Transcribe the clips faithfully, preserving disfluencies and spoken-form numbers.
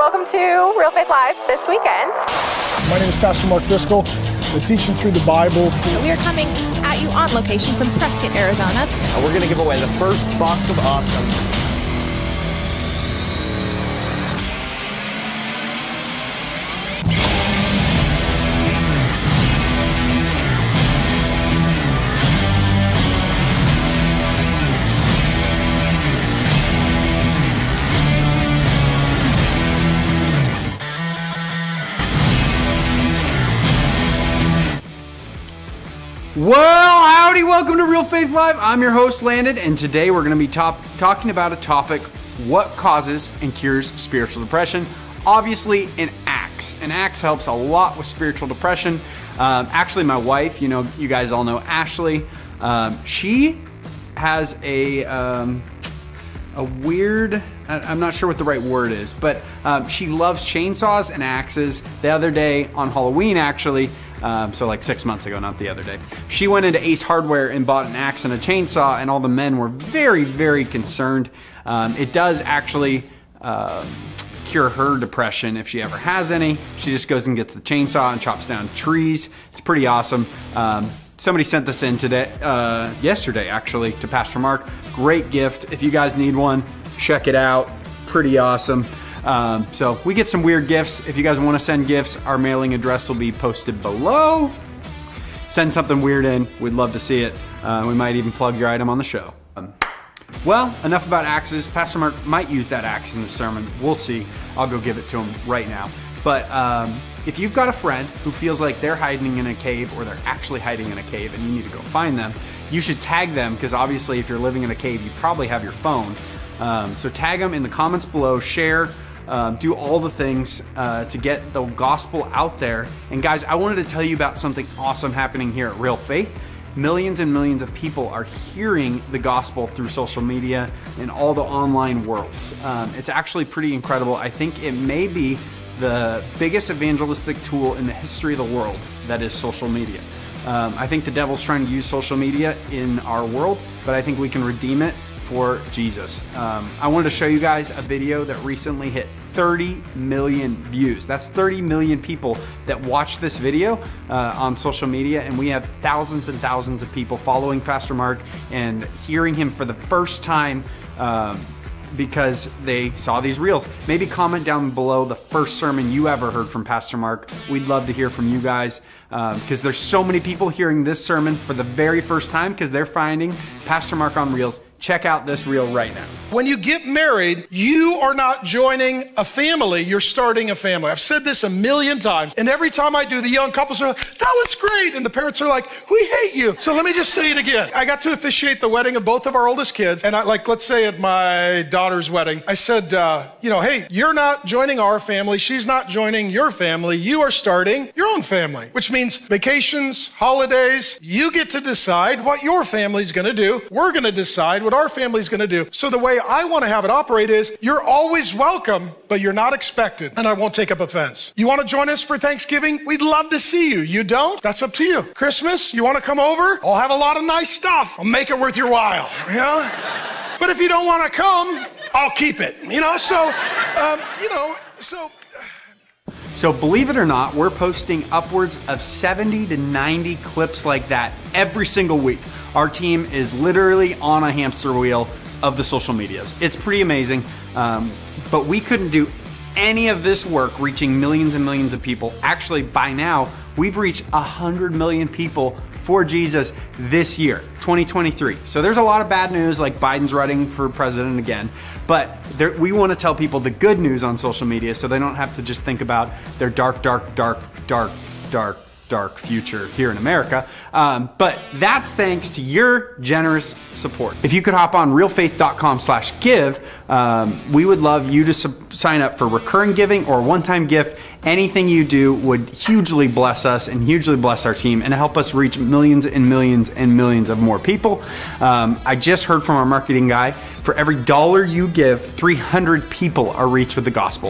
welcome to Real Faith Live this weekend. My name is Pastor Mark Driscoll. We're teaching through the Bible. We are coming at you on location from Prescott, Arizona. We're going to give away the first box of awesome. Well, howdy, welcome to Real Faith Live. I'm your host, Landon, and today we're going to be top, talking about a topic, what causes and cures spiritual depression. Obviously, an axe. An axe helps a lot with spiritual depression. Um, actually, my wife, you know, you guys all know Ashley, um, she has a, um, a weird, I'm not sure what the right word is, but um, she loves chainsaws and axes. The other day on Halloween, actually, Um, so like six months ago, not the other day, she went into Ace Hardware and bought an axe and a chainsaw, and all the men were very, very concerned. Um, it does actually uh, cure her depression if she ever has any. She just goes and gets the chainsaw and chops down trees. It's pretty awesome. Um, somebody sent this in today, uh, yesterday actually, to Pastor Mark. Great gift. If you guys need one, check it out. Pretty awesome. Um, so we get some weird gifts. If you guys want to send gifts, our mailing address will be posted below. Send something weird in. We'd love to see it. Uh, we might even plug your item on the show. Um, well, enough about axes. Pastor Mark might use that axe in the sermon. We'll see. I'll go give it to him right now. But um, if you've got a friend who feels like they're hiding in a cave, or they're actually hiding in a cave and you need to go find them, you should tag them, because obviously if you're living in a cave, you probably have your phone. Um, so tag them in the comments below, share, Um, do all the things uh, to get the gospel out there. And guys, I wanted to tell you about something awesome happening here at Real Faith. Millions and millions of people are hearing the gospel through social media and all the online worlds. Um, it's actually pretty incredible. I think it may be the biggest evangelistic tool in the history of the world, that is social media. Um, I think the devil's trying to use social media in our world, but I think we can redeem it for Jesus. Um, I wanted to show you guys a video that recently hit thirty million views. That's thirty million people that watched this video uh, on social media, and we have thousands and thousands of people following Pastor Mark and hearing him for the first time um, because they saw these reels. Maybe comment down below the first sermon you ever heard from Pastor Mark. We'd love to hear from you guys, because um, there's so many people hearing this sermon for the very first time because they're finding Pastor Mark on Reels. Check out this reel right now. When you get married, you are not joining a family, you're starting a family. I've said this a million times, and every time I do, the young couples are like, that was great, and the parents are like, we hate you. So let me just say it again. I got to officiate the wedding of both of our oldest kids, and I, like, let's say at my daughter's wedding, I said, uh, you know, hey, you're not joining our family, she's not joining your family, you are starting your own family, which means vacations, holidays, you get to decide what your family's gonna do. We're gonna decide what our family's gonna do. So the way I wanna have it operate is, you're always welcome, but you're not expected, and I won't take up offense. You wanna join us for Thanksgiving? We'd love to see you. You don't? That's up to you. Christmas, you wanna come over? I'll have a lot of nice stuff. I'll make it worth your while, you know? But if you don't wanna come, I'll keep it, you know? So, um, you know, so... So believe it or not, we're posting upwards of seventy to ninety clips like that every single week. Our team is literally on a hamster wheel of the social medias. It's pretty amazing, um, but we couldn't do any of this work reaching millions and millions of people. Actually, by now, we've reached one hundred million people for Jesus this year, twenty twenty-three. So there's a lot of bad news, like Biden's running for president again, but there, we want to tell people the good news on social media so they don't have to just think about their dark, dark, dark, dark, dark, dark future here in America. Um, but that's thanks to your generous support. If you could hop on realfaith.com slash give, um, we would love you to sign up for recurring giving or one-time gift. Anything you do would hugely bless us and hugely bless our team and help us reach millions and millions and millions of more people. Um, I just heard from our marketing guy, for every dollar you give, three hundred people are reached with the gospel.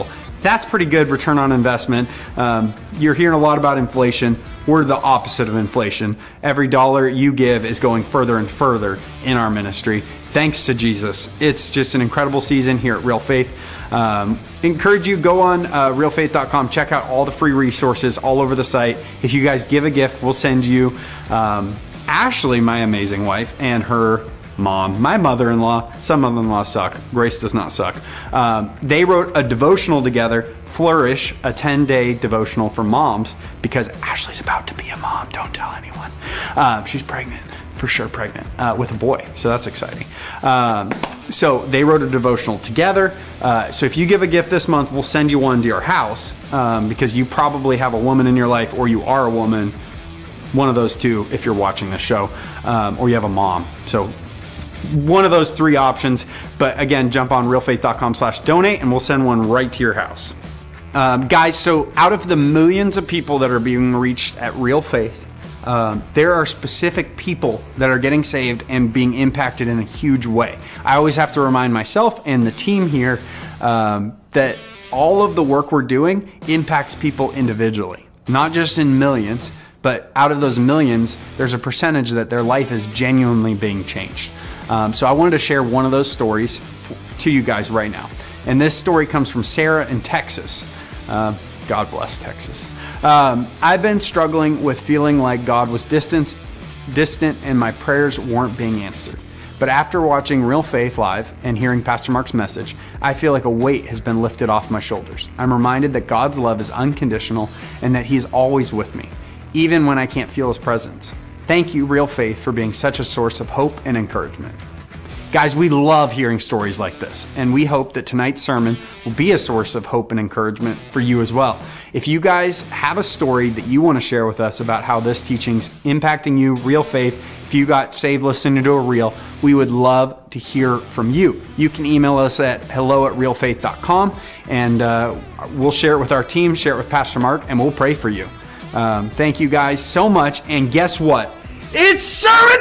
That's pretty good return on investment. Um, you're hearing a lot about inflation. We're the opposite of inflation. Every dollar you give is going further and further in our ministry. Thanks to Jesus. It's just an incredible season here at Real Faith. Um, encourage you, go on uh, real faith dot com, check out all the free resources all over the site. If you guys give a gift, we'll send you um, Ashley, my amazing wife, and her mom, my mother-in-law. Some mother-in-laws suck. Grace does not suck. Um, they wrote a devotional together, Flourish, a ten-day devotional for moms, because Ashley's about to be a mom. Don't tell anyone. Um, she's pregnant, for sure pregnant, uh, with a boy. So that's exciting. Um, so they wrote a devotional together. Uh, so if you give a gift this month, we'll send you one to your house, um, because you probably have a woman in your life, or you are a woman, one of those two if you're watching this show, um, or you have a mom. So one of those three options. But again, jump on real faith dot com slash donate and we'll send one right to your house. Um, guys, so out of the millions of people that are being reached at Real Faith, um, there are specific people that are getting saved and being impacted in a huge way. I always have to remind myself and the team here um, that all of the work we're doing impacts people individually, not just in millions, but out of those millions, there's a percentage that their life is genuinely being changed. Um, so I wanted to share one of those stories to you guys right now. And this story comes from Sarah in Texas. Uh, God bless Texas. Um, I've been struggling with feeling like God was distant, distant and my prayers weren't being answered. But after watching Real Faith Live and hearing Pastor Mark's message, I feel like a weight has been lifted off my shoulders. I'm reminded that God's love is unconditional and that He's always with me, even when I can't feel His presence. Thank you, Real Faith, for being such a source of hope and encouragement. Guys, we love hearing stories like this, and we hope that tonight's sermon will be a source of hope and encouragement for you as well. If you guys have a story that you want to share with us about how this teaching's impacting you, Real Faith, if you got saved listening to a reel, we would love to hear from you. You can email us at hello at real faith dot com, and uh, we'll share it with our team, share it with Pastor Mark, and we'll pray for you. Um, thank you guys so much. And guess what? It's sermon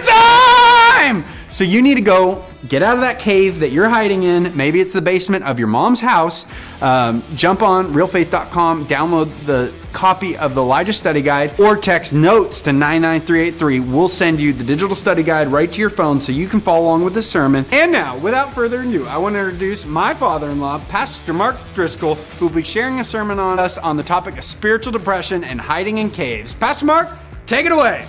time! So you need to go get out of that cave that you're hiding in. Maybe it's the basement of your mom's house. Um, jump on real faith dot com, download the copy of the Elijah Study Guide, or text notes to nine nine three eight three. We'll send you the digital study guide right to your phone so you can follow along with the sermon. And now, without further ado, I want to introduce my father-in-law, Pastor Mark Driscoll, who will be sharing a sermon on us on the topic of spiritual depression and hiding in caves. Pastor Mark, take it away.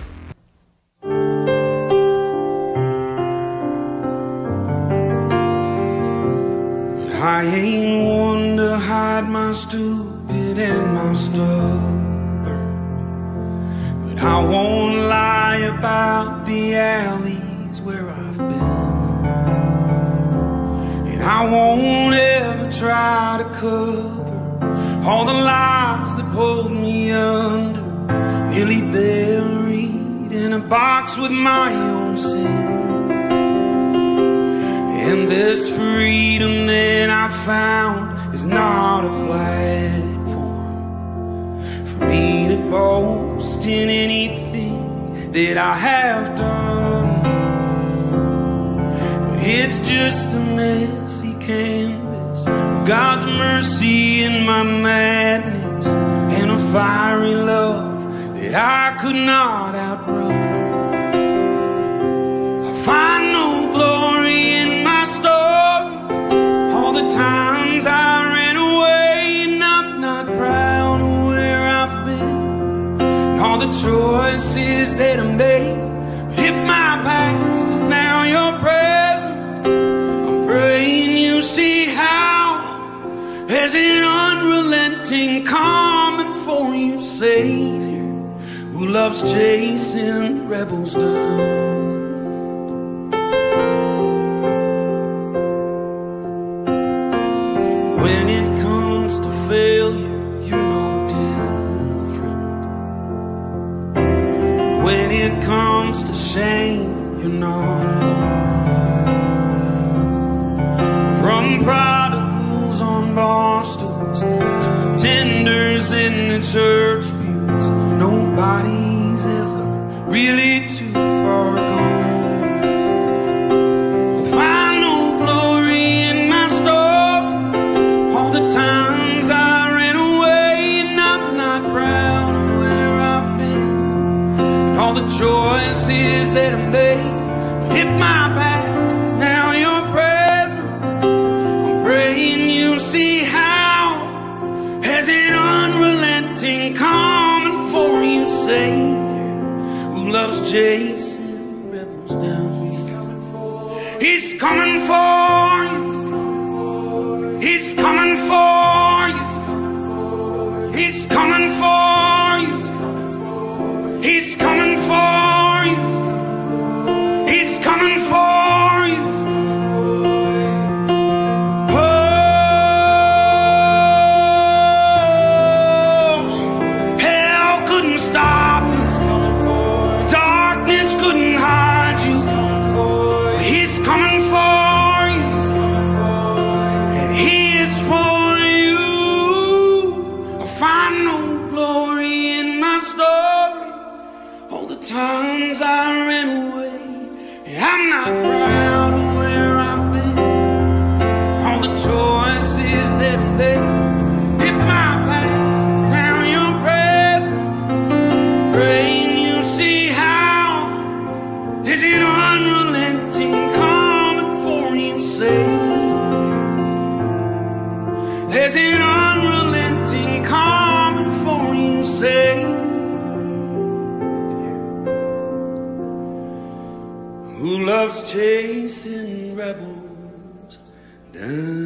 I ain't one to hide my stupid and my stubborn, but I won't lie about the alleys where I've been, and I won't ever try to cover all the lies that pulled me under, nearly buried in a box with my own sin. And this freedom that I found is not a platform for me to boast in anything that I have done, but it's just a messy canvas of God's mercy in my madness, and a fiery love that I could not outrun. I find no glory in my story, all the times I ran away, and I'm not proud of where I've been, and all the choices that I made. But if my past is now your present, I'm praying you see how there's an unrelenting coming for you, Savior, who loves chasing rebels down. When it comes to failure, you're no different. When it comes to shame, you're not alone. From prodigals on bar stools to pretenders in the church pews, nobody's ever really too far gone. I'll find no glory in my story, all the times choices that I made. But if my past is now your present, I'm praying you'll see how, as an unrelenting coming for you Savior, who loves chasing rebels down. He's coming for you. He's coming for you. He's coming for you. He's coming for you. He's coming for you. Oh, hell couldn't stop you. Darkness couldn't hide you. He's coming for you. And he is for you. I find no glory in my story. All the times I ran away, and I'm not proud of where I've been. All the choices that I made. If my past is now your present, praying you see how there's an unrelenting coming for you Savior. There's an unrelenting coming for you Savior, who loves chasing rebels down.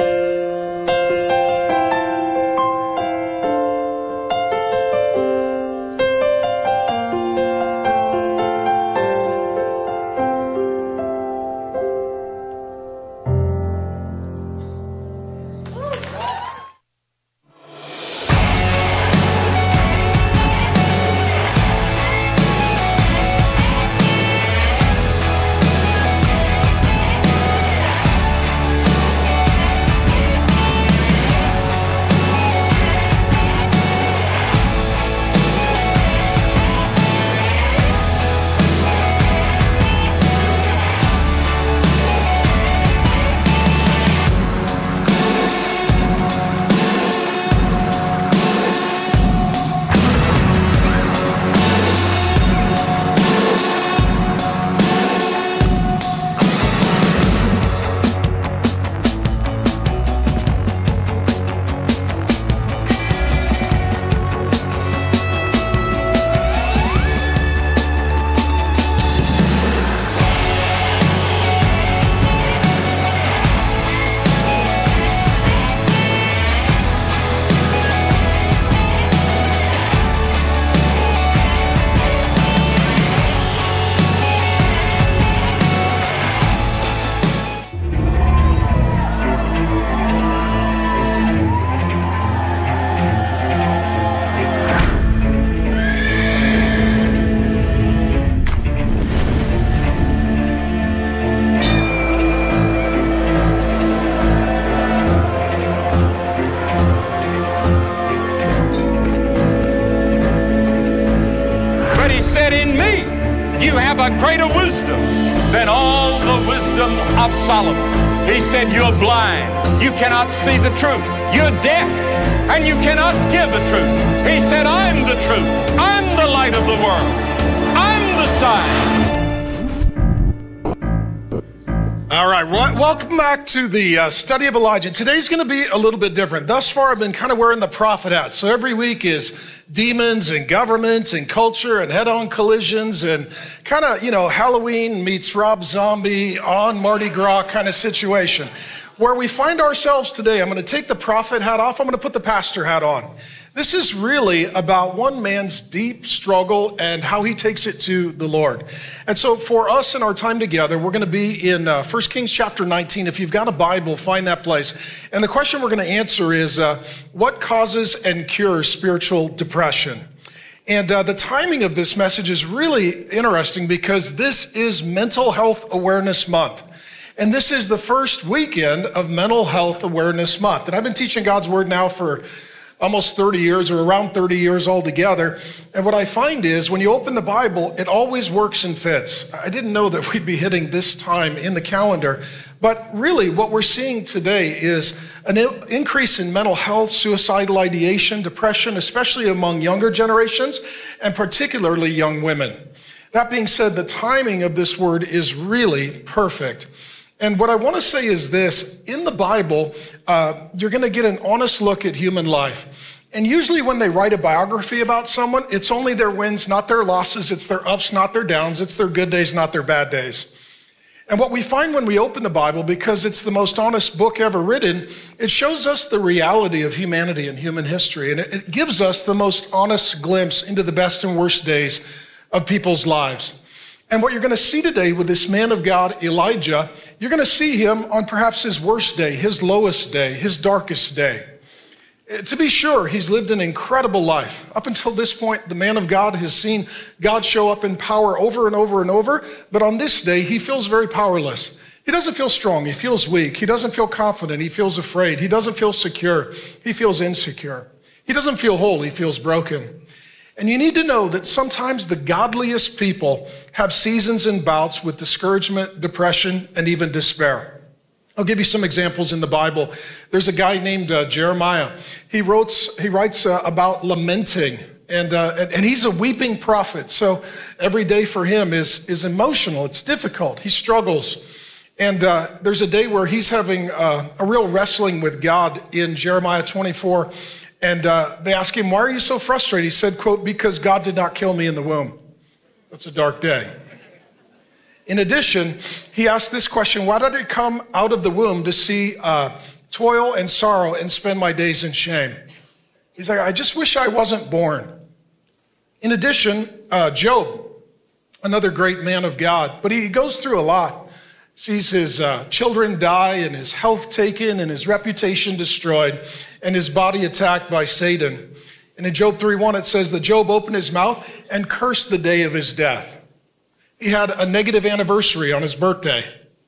a greater wisdom than all the wisdom of Solomon. He said, you're blind, you cannot see the truth. You're deaf, and you cannot give the truth. He said, I'm the truth. I'm the light of the world. I'm the sign. All right, well, welcome back to the uh, study of Elijah. Today's going to be a little bit different. Thus far, I've been kind of wearing the prophet hat. So every week is demons and government and culture and head-on collisions and kind of, you know, Halloween meets Rob Zombie on Mardi Gras kind of situation. Where we find ourselves today, I'm going to take the prophet hat off. I'm going to put the pastor hat on. This is really about one man's deep struggle and how he takes it to the Lord. And so for us in our time together, we're going to be in uh, First Kings chapter nineteen. If you've got a Bible, find that place. And the question we're going to answer is, uh, what causes and cures spiritual depression? And uh, the timing of this message is really interesting because this is Mental Health Awareness Month. And this is the first weekend of Mental Health Awareness Month. And I've been teaching God's Word now for almost thirty years or around thirty years altogether. And what I find is when you open the Bible, it always works and fits. I didn't know that we'd be hitting this time in the calendar. But really what we're seeing today is an increase in mental health, suicidal ideation, depression, especially among younger generations, and particularly young women. That being said, the timing of this word is really perfect. And what I want to say is this: in the Bible, uh, you're going to get an honest look at human life. And usually when they write a biography about someone, it's only their wins, not their losses. It's their ups, not their downs. It's their good days, not their bad days. And what we find when we open the Bible, because it's the most honest book ever written, it shows us the reality of humanity and human history. And it, it gives us the most honest glimpse into the best and worst days of people's lives. And what you're going to see today with this man of God, Elijah, you're going to see him on perhaps his worst day, his lowest day, his darkest day. To be sure, he's lived an incredible life. Up until this point, the man of God has seen God show up in power over and over and over, but on this day, he feels very powerless. He doesn't feel strong, he feels weak, he doesn't feel confident, he feels afraid, he doesn't feel secure, he feels insecure. He doesn't feel whole, he feels broken. And you need to know that sometimes the godliest people have seasons and bouts with discouragement, depression, and even despair. I'll give you some examples in the Bible. There's a guy named uh, Jeremiah. He wrote, he writes uh, about lamenting, and, uh, and, and he's a weeping prophet. So every day for him is, is emotional. It's difficult. He struggles. And uh, there's a day where he's having uh, a real wrestling with God in Jeremiah twenty-four. And uh, they ask him, why are you so frustrated? He said, quote, because God did not kill me in the womb. That's a dark day. In addition, he asked this question: why did I come out of the womb to see uh, toil and sorrow and spend my days in shame? He's like, I just wish I wasn't born. In addition, uh, Job, another great man of God, but he goes through a lot. Sees his uh, children die and his health taken and his reputation destroyed and his body attacked by Satan. And in Job three one, it says that Job opened his mouth and cursed the day of his death. He had a negative anniversary on his birthday.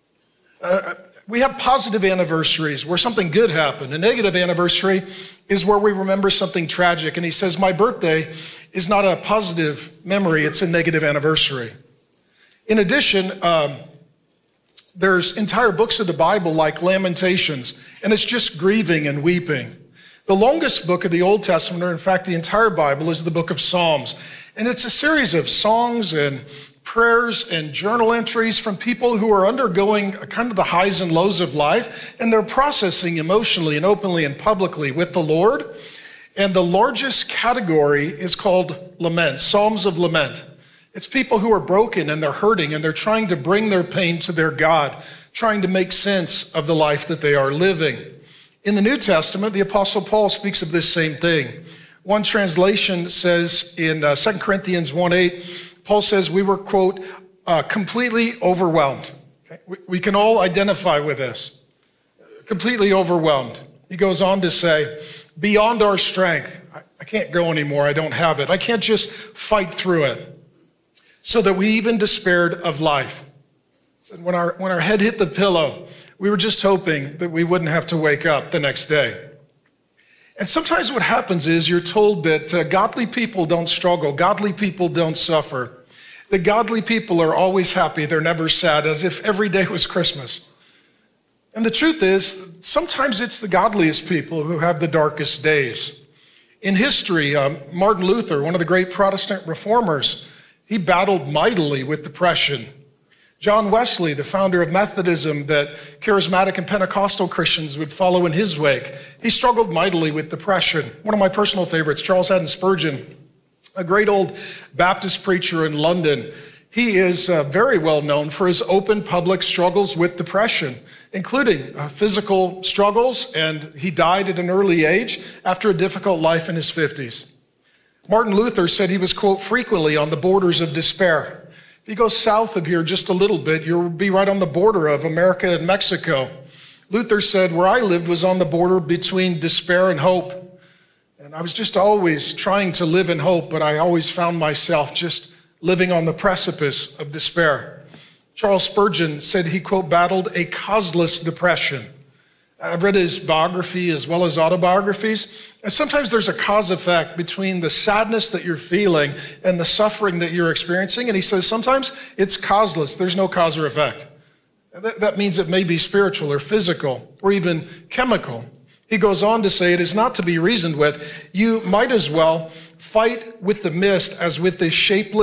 Uh, we have positive anniversaries where something good happened. A negative anniversary is where we remember something tragic. And he says, my birthday is not a positive memory, it's a negative anniversary. In addition, um, there's entire books of the Bible like Lamentations, and it's just grieving and weeping. The longest book of the Old Testament, or in fact the entire Bible, is the book of Psalms. And it's a series of songs and prayers and journal entries from people who are undergoing kind of the highs and lows of life, and they're processing emotionally and openly and publicly with the Lord. And the largest category is called lament, Psalms of Lament. It's people who are broken and they're hurting and they're trying to bring their pain to their God, trying to make sense of the life that they are living. In the New Testament, the Apostle Paul speaks of this same thing. One translation says in uh, Second Corinthians one eight, Paul says we were, quote, uh, completely overwhelmed. Okay? We, we can all identify with this. Completely overwhelmed. He goes on to say, beyond our strength. I, I can't go anymore. I don't have it. I can't just fight through it. So that we even despaired of life. So when our, when our head hit the pillow, we were just hoping that we wouldn't have to wake up the next day. And sometimes what happens is you're told that uh, godly people don't struggle, godly people don't suffer, that godly people are always happy, they're never sad, as if every day was Christmas. And the truth is, sometimes it's the godliest people who have the darkest days. In history, um, Martin Luther, one of the great Protestant reformers, he battled mightily with depression. John Wesley, the founder of Methodism that charismatic and Pentecostal Christians would follow in his wake, he struggled mightily with depression. One of my personal favorites, Charles Haddon Spurgeon, a great old Baptist preacher in London. He is uh, very well known for his open public struggles with depression, including uh, physical struggles, and he died at an early age after a difficult life in his fifties. Martin Luther said he was, quote, frequently on the borders of despair. If you go south of here just a little bit, you'll be right on the border of America and Mexico. Luther said, where I lived was on the border between despair and hope. And I was just always trying to live in hope, but I always found myself just living on the precipice of despair. Charles Spurgeon said he, quote, battled a causeless depression. I've read his biography as well as autobiographies, and sometimes there's a cause effect between the sadness that you're feeling and the suffering that you're experiencing, and he says sometimes it's causeless, there's no cause or effect. That, that means it may be spiritual or physical or even chemical. He goes on to say it is not to be reasoned with. You might as well fight with the mist as with the shapeless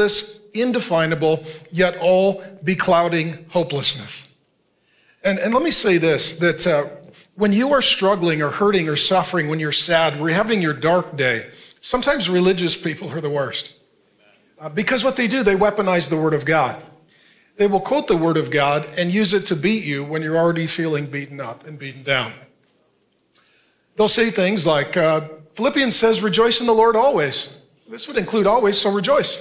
indefinable, yet all beclouding hopelessness. And, and let me say this, that uh, when you are struggling or hurting or suffering, when you're sad, we're having your dark day, sometimes religious people are the worst. Uh, because what they do, they weaponize the Word of God. They will quote the Word of God and use it to beat you when you're already feeling beaten up and beaten down. They'll say things like, uh, Philippians says, rejoice in the Lord always. This would include always, so rejoice.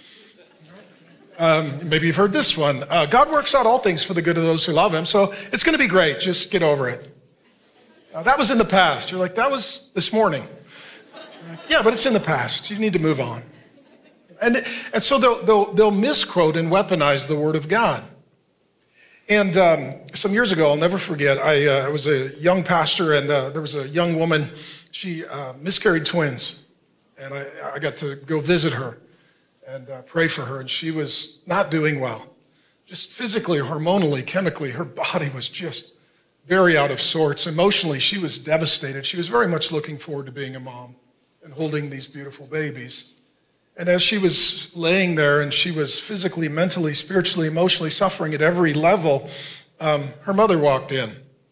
Um, maybe you've heard this one. Uh, God works out all things for the good of those who love him, so it's going to be great. Just get over it. Uh, that was in the past. You're like, that was this morning. Like, yeah, but it's in the past. You need to move on. And, and so they'll, they'll, they'll misquote and weaponize the Word of God. And um, some years ago, I'll never forget, I uh, was a young pastor, and uh, there was a young woman. She uh, miscarried twins, and I, I got to go visit her and uh, pray for her, and she was not doing well. Just physically, hormonally, chemically, her body was just very out of sorts. Emotionally, she was devastated. She was very much looking forward to being a mom and holding these beautiful babies. And as she was laying there and she was physically, mentally, spiritually, emotionally suffering at every level, um, her mother walked in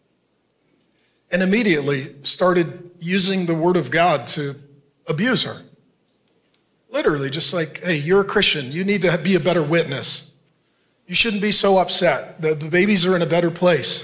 and immediately started using the Word of God to abuse her. Literally, just like, hey, you're a Christian. You need to be a better witness. You shouldn't be so upset. The, the babies are in a better place.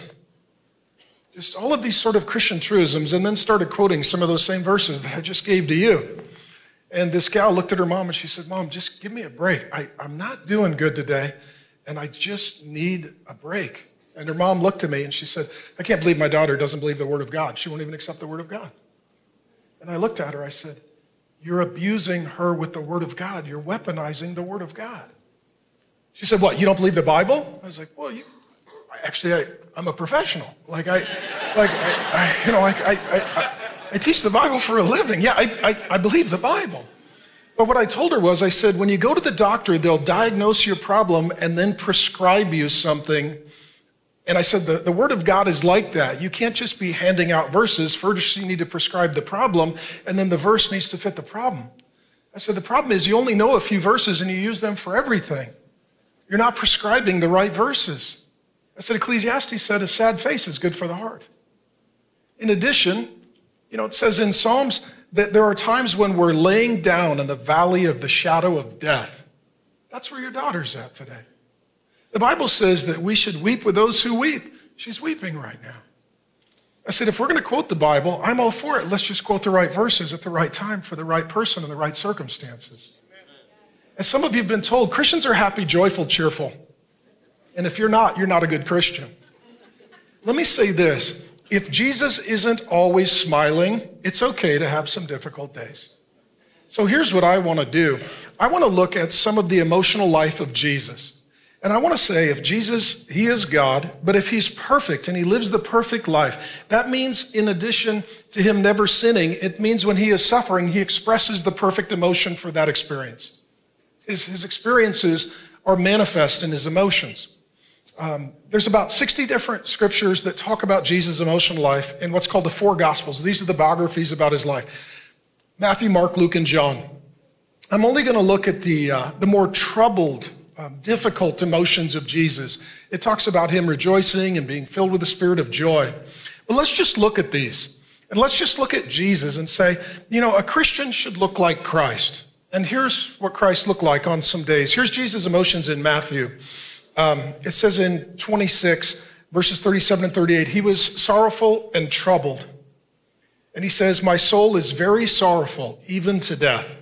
Just all of these sort of Christian truisms, and then started quoting some of those same verses that I just gave to you. And this gal looked at her mom and she said, Mom, just give me a break. I, I'm not doing good today, and I just need a break. And her mom looked at me and she said, I can't believe my daughter doesn't believe the Word of God. She won't even accept the Word of God. And I looked at her, I said, you're abusing her with the Word of God. You're weaponizing the Word of God. She said, what, you don't believe the Bible? I was like, well, you, actually, I, I'm a professional. Like, I, like, I, I you know, like, I, I, I I teach the Bible for a living. Yeah, I, I, I believe the Bible. But what I told her was, I said, when you go to the doctor, they'll diagnose your problem and then prescribe you something. And I said, the, the Word of God is like that. You can't just be handing out verses. First, you need to prescribe the problem, and then the verse needs to fit the problem. I said, the problem is you only know a few verses and you use them for everything. You're not prescribing the right verses. I said, Ecclesiastes said, a sad face is good for the heart. In addition, you know, it says in Psalms that there are times when we're laying down in the valley of the shadow of death. That's where your daughter's at today. The Bible says that we should weep with those who weep. She's weeping right now. I said, if we're going to quote the Bible, I'm all for it. Let's just quote the right verses at the right time for the right person in the right circumstances. And some of you have been told Christians are happy, joyful, cheerful. And if you're not, you're not a good Christian. Let me say this. If Jesus isn't always smiling, it's okay to have some difficult days. So here's what I want to do. I want to look at some of the emotional life of Jesus. And I want to say, if Jesus, he is God, but if he's perfect and he lives the perfect life, that means in addition to him never sinning, it means when he is suffering, he expresses the perfect emotion for that experience. His, his experiences are manifest in his emotions. Um, there's about sixty different scriptures that talk about Jesus' emotional life in what's called the four Gospels. These are the biographies about his life. Matthew, Mark, Luke, and John. I'm only going to look at the, uh, the more troubled, um, difficult emotions of Jesus. It talks about him rejoicing and being filled with the spirit of joy. But let's just look at these. And let's just look at Jesus and say, you know, a Christian should look like Christ. And here's what Christ looked like on some days. Here's Jesus' emotions in Matthew. Um, it says in twenty-six, verses thirty-seven and thirty-eight, he was sorrowful and troubled. And he says, my soul is very sorrowful, even to death.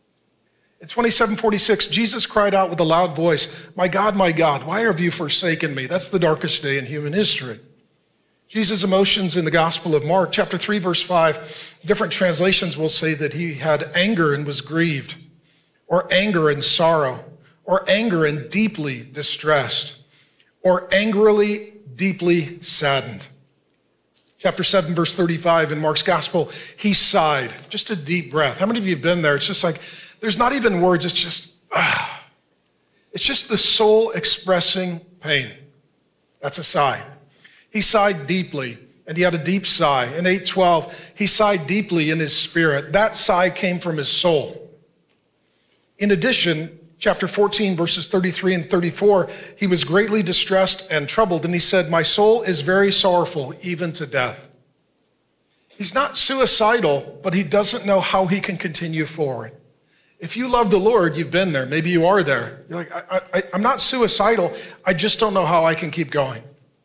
In twenty-seven forty-six, Jesus cried out with a loud voice, my God, my God, why have you forsaken me? That's the darkest day in human history. Jesus' emotions in the Gospel of Mark, chapter three, verse five, different translations will say that he had anger and was grieved, or anger and sorrow, or anger and deeply distressed, or angrily, deeply saddened. Chapter seven, verse thirty-five in Mark's gospel, he sighed, just a deep breath. How many of you have been there? It's just like, there's not even words, it's just, ah. It's just the soul expressing pain. That's a sigh. He sighed deeply, and he had a deep sigh. In eight twelve, he sighed deeply in his spirit. That sigh came from his soul. In addition, chapter fourteen, verses thirty-three and thirty-four, he was greatly distressed and troubled, and he said, my soul is very sorrowful, even to death. He's not suicidal, but he doesn't know how he can continue forward. If you love the Lord, you've been there. Maybe you are there. You're like, I, I, I'm not suicidal. I just don't know how I can keep going.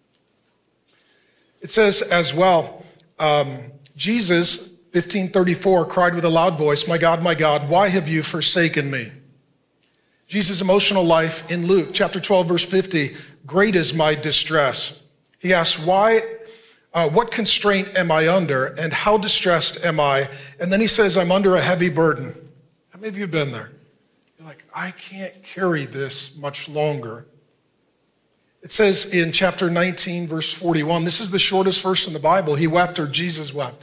It says as well, um, Jesus, fifteen thirty-four, cried with a loud voice, my God, my God, why have you forsaken me? Jesus' emotional life in Luke chapter twelve, verse fifty, great is my distress. He asks, why, uh, what constraint am I under and how distressed am I? And then he says, I'm under a heavy burden. How many of you have been there? You're like, I can't carry this much longer. It says in chapter nineteen, verse forty-one, this is the shortest verse in the Bible. He wept, or Jesus wept.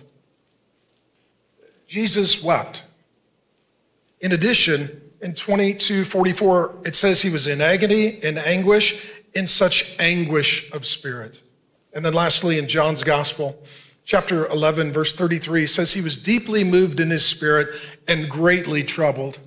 Jesus wept. In addition, in twenty-two forty-four, it says he was in agony, in anguish, in such anguish of spirit. And then lastly, in John's gospel, chapter eleven, verse thirty-three, says he was deeply moved in his spirit and greatly troubled.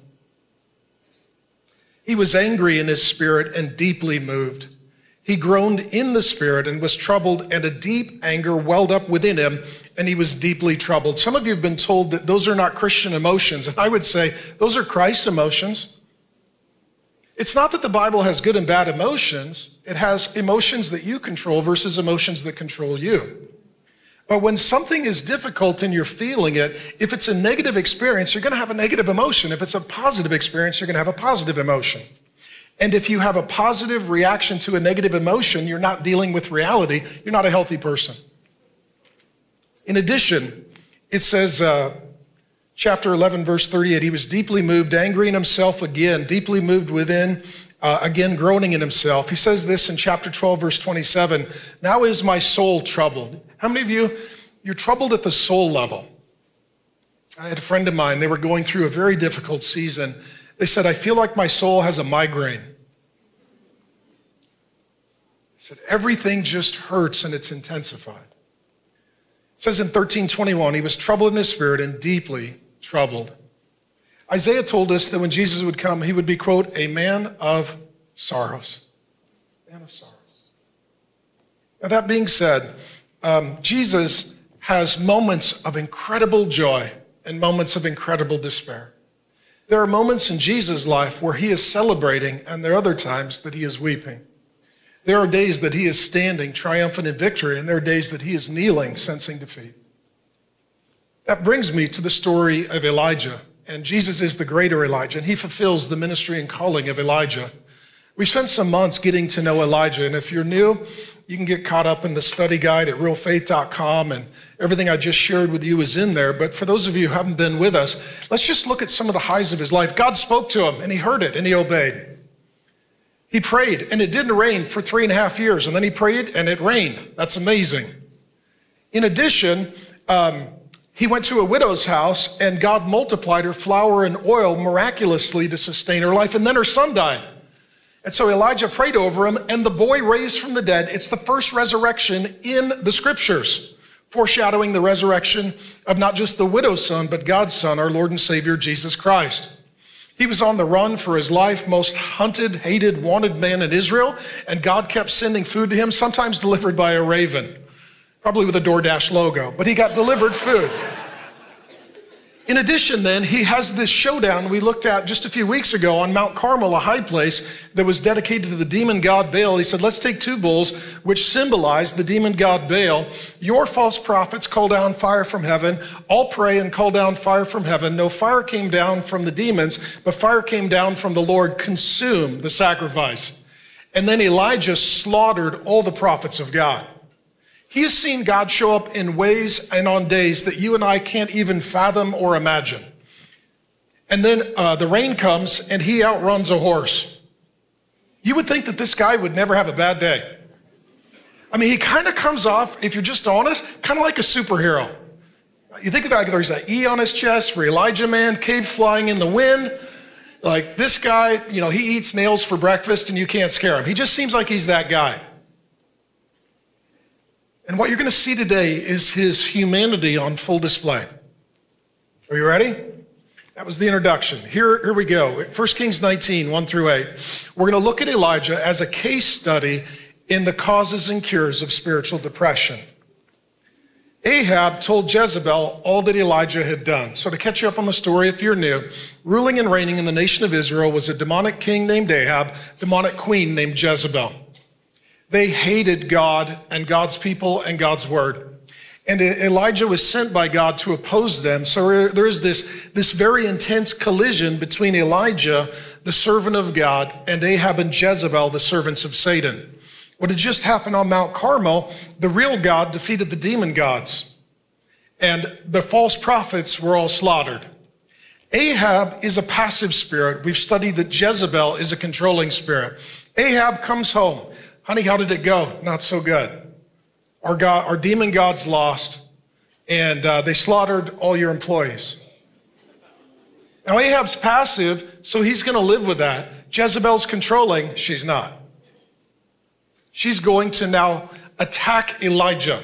He was angry in his spirit and deeply moved. He groaned in the spirit and was troubled, and a deep anger welled up within him, and he was deeply troubled. Some of you have been told that those are not Christian emotions, and I would say those are Christ's emotions. It's not that the Bible has good and bad emotions. It has emotions that you control versus emotions that control you. But when something is difficult and you're feeling it, if it's a negative experience, you're going to have a negative emotion. If it's a positive experience, you're going to have a positive emotion. And if you have a positive reaction to a negative emotion, you're not dealing with reality. You're not a healthy person. In addition, it says, uh, chapter eleven, verse thirty-eight, he was deeply moved, angry in himself again, deeply moved within, uh, again groaning in himself. He says this in chapter twelve, verse twenty-seven, now is my soul troubled. How many of you, you're troubled at the soul level? I had a friend of mine, they were going through a very difficult season. They said, I feel like my soul has a migraine. He said, everything just hurts and it's intensified. It says in thirteen twenty-one, he was troubled in his spirit and deeply troubled. Isaiah told us that when Jesus would come, he would be, quote, a man of sorrows. Man of sorrows. Now that being said, um, Jesus has moments of incredible joy and moments of incredible despair. There are moments in Jesus' life where he is celebrating, and there are other times that he is weeping. There are days that he is standing triumphant in victory, and there are days that he is kneeling, sensing defeat. That brings me to the story of Elijah, and Jesus is the greater Elijah, and he fulfills the ministry and calling of Elijah. We spent some months getting to know Elijah, and if you're new, you can get caught up in the study guide at real faith dot com, and everything I just shared with you is in there. But for those of you who haven't been with us, let's just look at some of the highs of his life. God spoke to him, and he heard it, and he obeyed. He prayed, and it didn't rain for three and a half years, and then he prayed, and it rained. That's amazing. In addition, um, he went to a widow's house, and God multiplied her flour and oil miraculously to sustain her life, and then her son died. And so Elijah prayed over him, and the boy raised from the dead. It's the first resurrection in the scriptures, foreshadowing the resurrection of not just the widow's son, but God's son, our Lord and Savior, Jesus Christ. He was on the run for his life, most hunted, hated, wanted man in Israel, and God kept sending food to him, sometimes delivered by a raven, probably with a DoorDash logo, but he got delivered food. In addition, then, he has this showdown we looked at just a few weeks ago on Mount Carmel, a high place that was dedicated to the demon god Baal. He said, let's take two bulls, which symbolize the demon god Baal. Your false prophets call down fire from heaven. I'll pray and call down fire from heaven. No fire came down from the demons, but fire came down from the Lord, consumed the sacrifice. And then Elijah slaughtered all the prophets of God. He has seen God show up in ways and on days that you and I can't even fathom or imagine. And then uh, the rain comes and he outruns a horse. You would think that this guy would never have a bad day. I mean, he kind of comes off, if you're just honest, kind of like a superhero. You think of that, like there's an E on his chest for Elijah man, cape flying in the wind. Like this guy, you know, he eats nails for breakfast and you can't scare him. He just seems like he's that guy. And what you're going to see today is his humanity on full display. Are you ready? That was the introduction. Here, here we go. First Kings nineteen, one through eight. We're going to look at Elijah as a case study in the causes and cures of spiritual depression. Ahab told Jezebel all that Elijah had done. So to catch you up on the story, if you're new, ruling and reigning in the nation of Israel was a demonic king named Ahab, demonic queen named Jezebel. They hated God and God's people and God's word. And Elijah was sent by God to oppose them. So there is this, this very intense collision between Elijah, the servant of God, and Ahab and Jezebel, the servants of Satan. What had just happened on Mount Carmel, the real God defeated the demon gods, and the false prophets were all slaughtered. Ahab is a passive spirit. We've studied that Jezebel is a controlling spirit. Ahab comes home. Honey, how did it go? Not so good. Our, God, our demon gods lost, and uh, they slaughtered all your employees. Now, Ahab's passive, so he's going to live with that. Jezebel's controlling. She's not. She's going to now attack Elijah.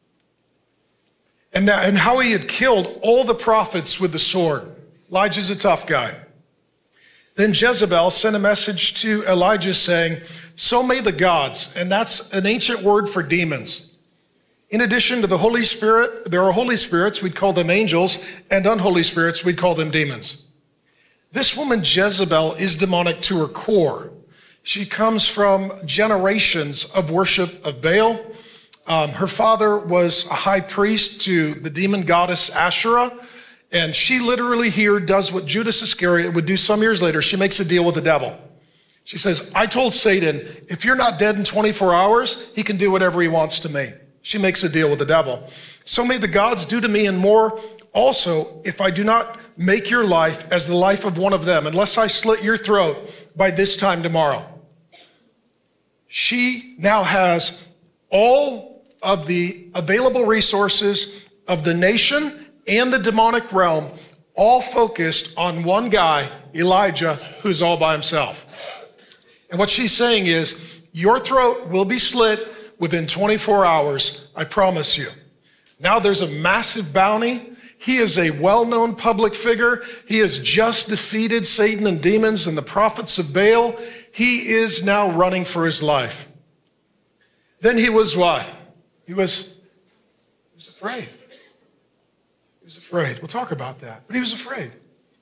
And, now, and how he had killed all the prophets with the sword. Elijah's a tough guy. Then Jezebel sent a message to Elijah saying, so may the gods, and that's an ancient word for demons. In addition to the Holy Spirit, there are Holy Spirits, we'd call them angels, and unholy spirits, we'd call them demons. This woman Jezebel is demonic to her core. She comes from generations of worship of Baal. Um, her father was a high priest to the demon goddess Asherah, and she literally here does what Judas Iscariot would do some years later. She makes a deal with the devil. She says, I told Satan, if you're not dead in twenty-four hours, he can do whatever he wants to me. She makes a deal with the devil. So may the gods do to me and more also if I do not make your life as the life of one of them, unless I slit your throat by this time tomorrow. She now has all of the available resources of the nation and the demonic realm, all focused on one guy, Elijah, who's all by himself. And what she's saying is, your throat will be slit within twenty-four hours, I promise you. Now there's a massive bounty. He is a well-known public figure. He has just defeated Satan and demons and the prophets of Baal. He is now running for his life. Then he was what? He was, he was afraid. He was afraid. We'll talk about that, but he was afraid.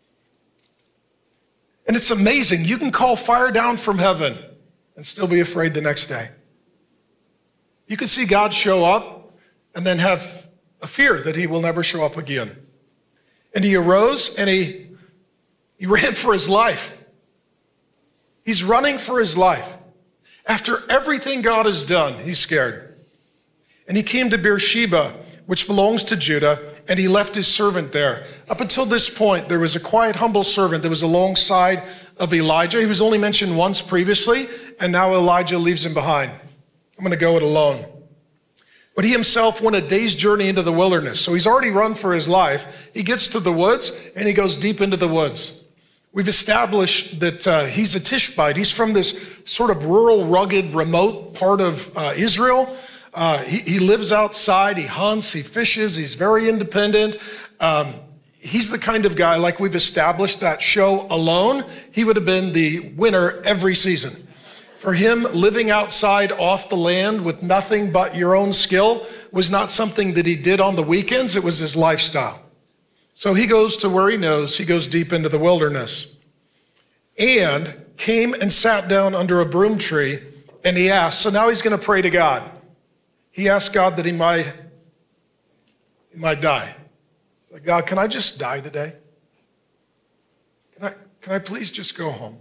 And it's amazing. You can call fire down from heaven and still be afraid the next day. You can see God show up and then have a fear that he will never show up again. And he arose and he, he ran for his life. He's running for his life. After everything God has done, he's scared. And he came to Beersheba, which belongs to Judah, and he left his servant there. Up until this point, there was a quiet, humble servant that was alongside of Elijah. He was only mentioned once previously, and now Elijah leaves him behind. I'm going to go it alone. But he himself went a day's journey into the wilderness. So he's already run for his life. He gets to the woods, and he goes deep into the woods. We've established that uh, he's a Tishbite. He's from this sort of rural, rugged, remote part of uh, Israel. Uh, he, he lives outside, he hunts, he fishes, he's very independent. Um, he's the kind of guy, like we've established that show Alone, he would have been the winner every season. For him, living outside off the land with nothing but your own skill was not something that he did on the weekends, it was his lifestyle. So he goes to where he knows, he goes deep into the wilderness. And came and sat down under a broom tree, and he asked, so now he's gonna pray to God. He asked God that he might, he might die. He's like, God, can I just die today? Can I, can I please just go home?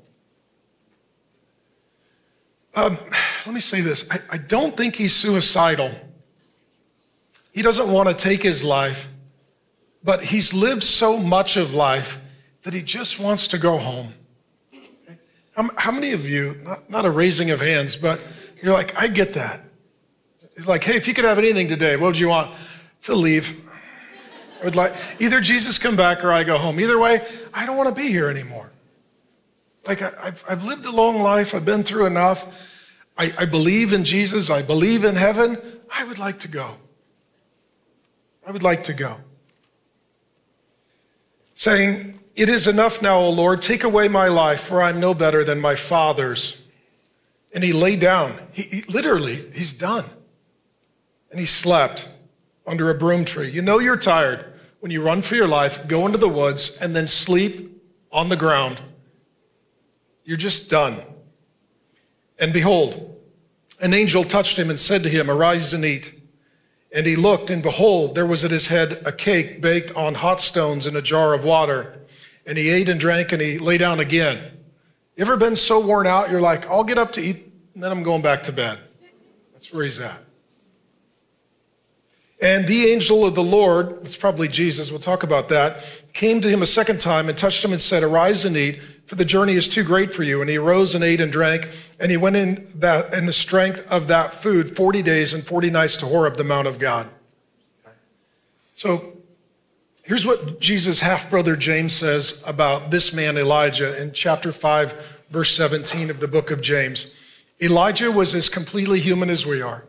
Um, let me say this. I, I don't think he's suicidal. He doesn't want to take his life, but he's lived so much of life that he just wants to go home. Okay? How, how many of you, not, not a raising of hands, but you're like, I get that. It's like, hey, if you could have anything today, what would you want? To leave. I would like, either Jesus come back or I go home. Either way, I don't want to be here anymore. Like, I, I've, I've lived a long life. I've been through enough. I, I believe in Jesus. I believe in heaven. I would like to go. I would like to go. Saying, "It is enough now, O Lord, take away my life, for I'm no better than my fathers." And he lay down. He, he literally, he's done. And he slept under a broom tree. You know you're tired when you run for your life, go into the woods, and then sleep on the ground. You're just done. And behold, an angel touched him and said to him, "Arise and eat." And he looked, and behold, there was at his head a cake baked on hot stones in a jar of water. And he ate and drank, and he lay down again. You ever been so worn out, you're like, I'll get up to eat, and then I'm going back to bed. That's where he's at. And the angel of the Lord, it's probably Jesus, we'll talk about that, came to him a second time and touched him and said, "Arise and eat, for the journey is too great for you." And he arose and ate and drank, and he went in that in the strength of that food forty days and forty nights to Horeb, the Mount of God. So here's what Jesus' half-brother James says about this man Elijah in chapter five, verse seventeen of the book of James. Elijah was as completely human as we are.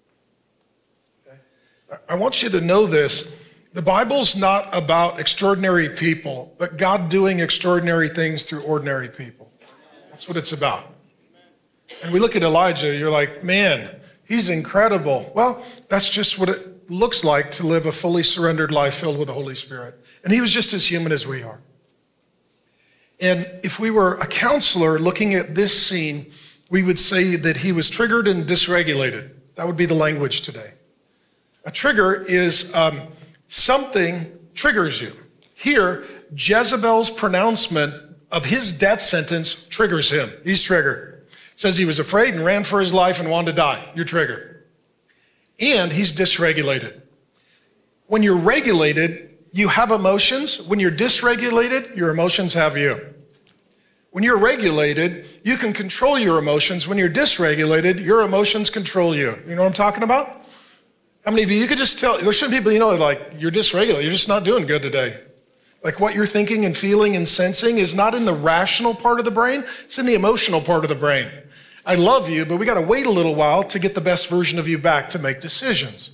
I want you to know this. The Bible's not about extraordinary people, but God doing extraordinary things through ordinary people. That's what it's about. And we look at Elijah, you're like, man, he's incredible. Well, that's just what it looks like to live a fully surrendered life filled with the Holy Spirit. And he was just as human as we are. And if we were a counselor looking at this scene, we would say that he was triggered and dysregulated. That would be the language today. A trigger is um, something triggers you. Here, Jezebel's pronouncement of his death sentence triggers him. He's triggered. Says he was afraid and ran for his life and wanted to die. You're triggered. And he's dysregulated. When you're regulated, you have emotions. When you're dysregulated, your emotions have you. When you're regulated, you can control your emotions. When you're dysregulated, your emotions control you. You know what I'm talking about? How many of you, you could just tell, there's some people, you know, like, you're dysregulated, you're just not doing good today. Like what you're thinking and feeling and sensing is not in the rational part of the brain, it's in the emotional part of the brain. I love you, but we got to wait a little while to get the best version of you back to make decisions.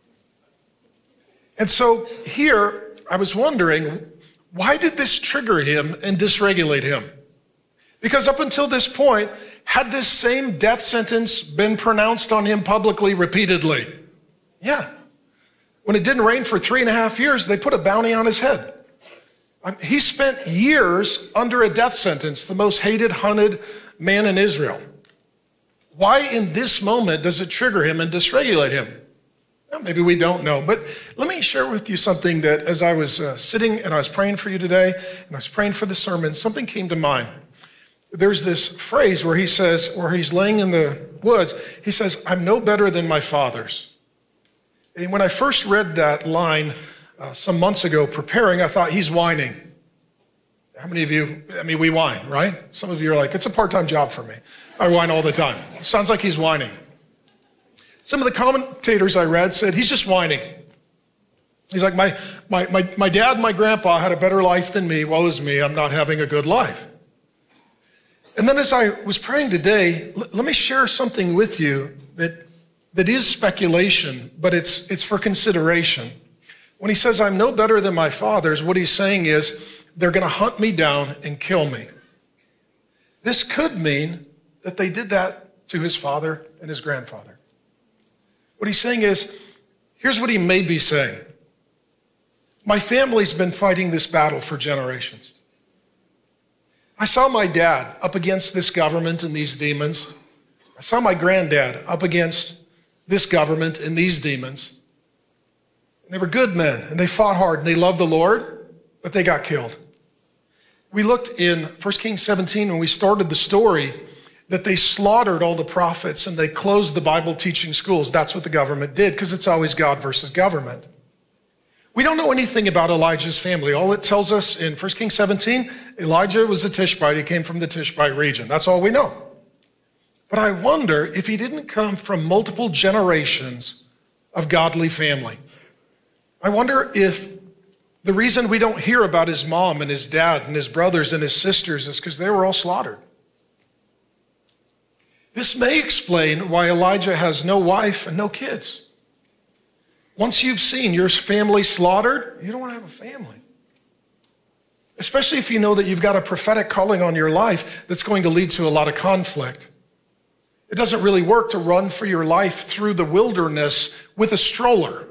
And so here, I was wondering, why did this trigger him and dysregulate him? Because up until this point, had this same death sentence been pronounced on him publicly repeatedly? Yeah. When it didn't rain for three and a half years, they put a bounty on his head. He spent years under a death sentence, the most hated, hunted man in Israel. Why in this moment does it trigger him and dysregulate him? Well, maybe we don't know, but let me share with you something that as I was uh, sitting and I was praying for you today, and I was praying for the sermon, something came to mind. There's this phrase where he says, where he's laying in the woods, he says, "I'm no better than my fathers." And when I first read that line uh, some months ago preparing, I thought, he's whining. How many of you, I mean, we whine, right? Some of you are like, it's a part-time job for me. I whine all the time. It sounds like he's whining. Some of the commentators I read said, he's just whining. He's like, my, my, my, my dad and my grandpa had a better life than me. Woe is me, I'm not having a good life. And then as I was praying today, l- let me share something with you that that is speculation, but it's, it's for consideration. When he says, "I'm no better than my fathers," what he's saying is, they're gonna hunt me down and kill me. This could mean that they did that to his father and his grandfather. What he's saying is, here's what he may be saying. My family's been fighting this battle for generations. I saw my dad up against this government and these demons. I saw my granddad up against this government and these demons. And they were good men, and they fought hard, and they loved the Lord, but they got killed. We looked in First Kings seventeen when we started the story that they slaughtered all the prophets and they closed the Bible teaching schools. That's what the government did, because it's always God versus government. We don't know anything about Elijah's family. All it tells us in First Kings seventeen, Elijah was a Tishbite. He came from the Tishbite region. That's all we know. But I wonder if he didn't come from multiple generations of godly family. I wonder if the reason we don't hear about his mom and his dad and his brothers and his sisters is because they were all slaughtered. This may explain why Elijah has no wife and no kids. Once you've seen your family slaughtered, you don't want to have a family. especially if you know that you've got a prophetic calling on your life that's going to lead to a lot of conflict. It doesn't really work to run for your life through the wilderness with a stroller.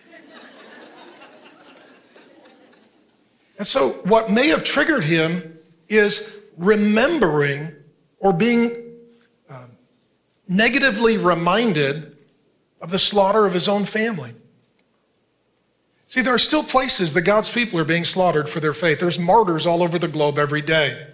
And so what may have triggered him is remembering or being um, negatively reminded of the slaughter of his own family. See, there are still places that God's people are being slaughtered for their faith. There's martyrs all over the globe every day.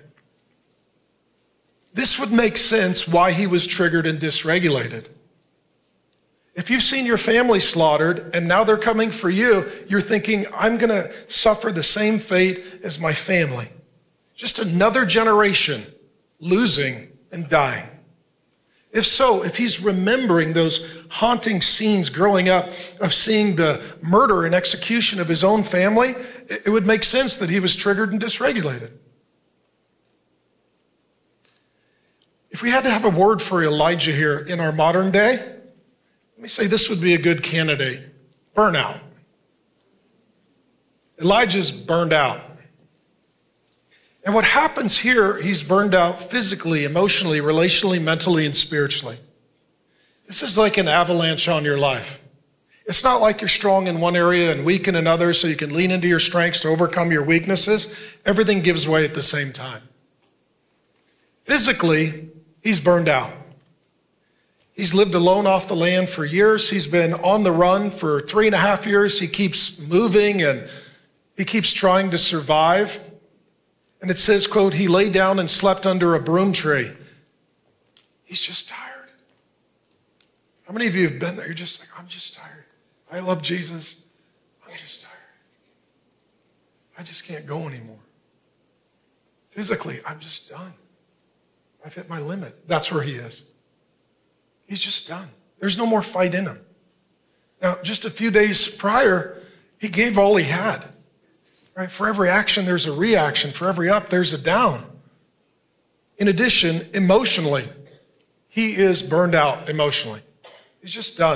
This would make sense why he was triggered and dysregulated. If you've seen your family slaughtered and now they're coming for you, you're thinking, I'm going to suffer the same fate as my family. Just another generation losing and dying. If so, if he's remembering those haunting scenes growing up of seeing the murder and execution of his own family, it would make sense that he was triggered and dysregulated. If we had to have a word for Elijah here in our modern day, let me say this would be a good candidate. Burnout. Elijah's burned out. And what happens here, he's burned out physically, emotionally, relationally, mentally, and spiritually. This is like an avalanche on your life. It's not like you're strong in one area and weak in another so you can lean into your strengths to overcome your weaknesses. Everything gives way at the same time. Physically, he's burned out. He's lived alone off the land for years. He's been on the run for three and a half years. He keeps moving and he keeps trying to survive. And it says, quote, he lay down and slept under a broom tree. He's just tired. How many of you have been there? You're just like, I'm just tired. I love Jesus. I'm just tired. I just can't go anymore. Physically, I'm just done. I've hit my limit. That's where he is. He's just done. There's no more fight in him. Now, just a few days prior, he gave all he had. Right? For every action, there's a reaction. For every up, there's a down. In addition, emotionally, he is burned out emotionally. He's just done.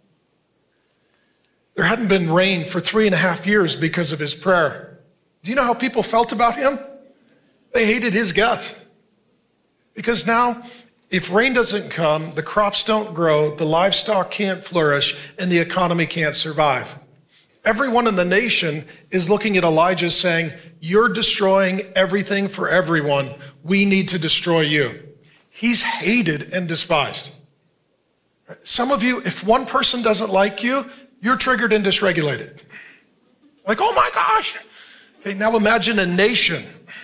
There hadn't been rain for three and a half years because of his prayer. Do you know how people felt about him? They hated his guts. Because now, if rain doesn't come, the crops don't grow, the livestock can't flourish, and the economy can't survive. Everyone in the nation is looking at Elijah saying, you're destroying everything for everyone. We need to destroy you. He's hated and despised. Some of you, if one person doesn't like you, you're triggered and dysregulated. Like, oh my gosh. Okay, now imagine a nation.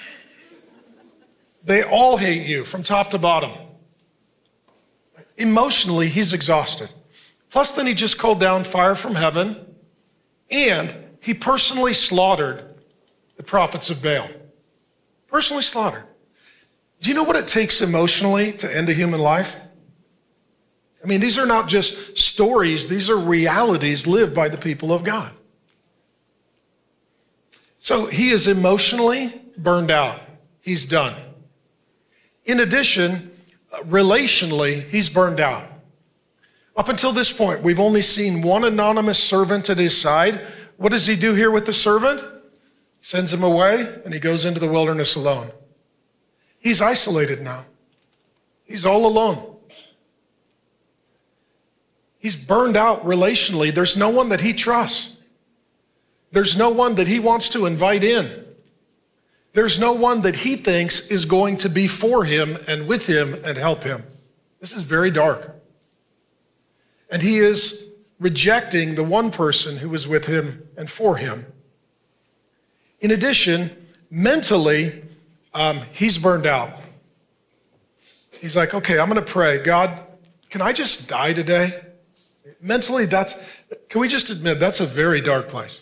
They all hate you from top to bottom. Emotionally, he's exhausted. Plus, then he just called down fire from heaven. And he personally slaughtered the prophets of Baal. Personally slaughtered. Do you know what it takes emotionally to end a human life? I mean, these are not just stories. These are realities lived by the people of God. So he is emotionally burned out. He's done. In addition, relationally, he's burned out. Up until this point, we've only seen one anonymous servant at his side. What does he do here with the servant? He sends him away, and he goes into the wilderness alone. He's isolated now. He's all alone. He's burned out relationally. There's no one that he trusts. There's no one that he wants to invite in. There's no one that he thinks is going to be for him and with him and help him. This is very dark. And he is rejecting the one person who was with him and for him. In addition, mentally, um, he's burned out. He's like, okay, I'm going to pray. God, can I just die today? Mentally, that's, can we just admit, that's a very dark place.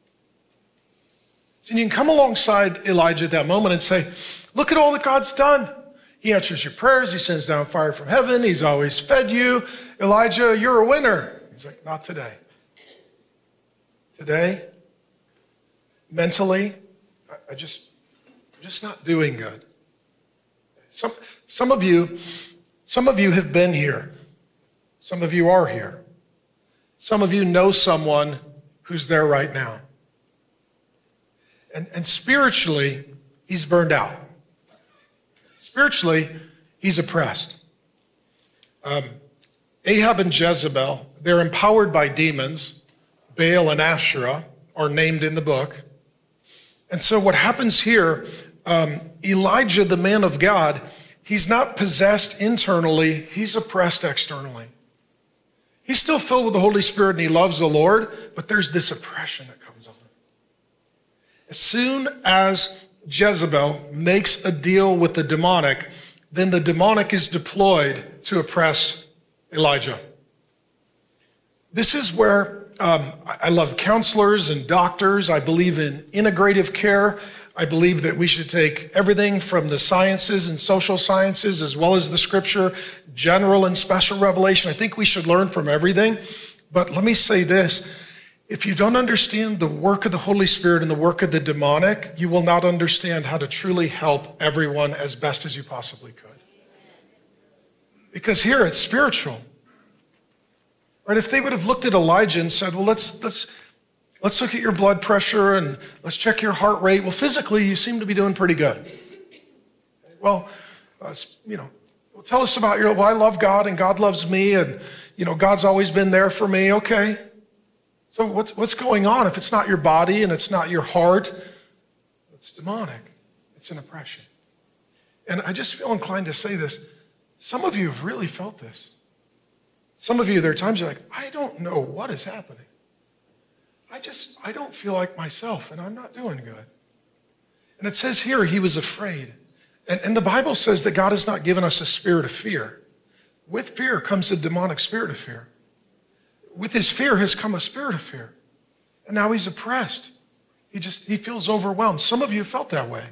So you can come alongside Elijah at that moment and say, look at all that God's done. He answers your prayers. He sends down fire from heaven. He's always fed you. Elijah, you're a winner. He's like, not today. Today, mentally, I just, I'm just not doing good. Some, some of you, some of you have been here. Some of you are here. Some of you know someone who's there right now. And, and spiritually, he's burned out. Spiritually, he's oppressed. Um, Ahab and Jezebel, they're empowered by demons. Baal and Asherah are named in the book. And so what happens here, um, Elijah, the man of God, he's not possessed internally, he's oppressed externally. He's still filled with the Holy Spirit and he loves the Lord, but there's this oppression that comes on him. As soon as Jezebel makes a deal with the demonic, then the demonic is deployed to oppress Elijah. This is where um, I love counselors and doctors. I believe in integrative care. I believe that we should take everything from the sciences and social sciences as well as the scripture, general and special revelation. I think we should learn from everything. But let me say this. If you don't understand the work of the Holy Spirit and the work of the demonic, you will not understand how to truly help everyone as best as you possibly could. Because here it's spiritual. Right? If they would have looked at Elijah and said, well, let's, let's, let's look at your blood pressure and let's check your heart rate. Well, physically, you seem to be doing pretty good. Well, uh, you know, well, tell us about your, well, I love God and God loves me and, you know, God's always been there for me. Okay. So what's, what's going on? If it's not your body and it's not your heart, it's demonic. It's an oppression. And I just feel inclined to say this. Some of you have really felt this. Some of you, there are times you're like, I don't know what is happening. I just, I don't feel like myself and I'm not doing good. And it says here, he was afraid. And, and the Bible says that God has not given us a spirit of fear. With fear comes a demonic spirit of fear. With his fear has come a spirit of fear. And now he's oppressed. He just, he feels overwhelmed. Some of you felt that way.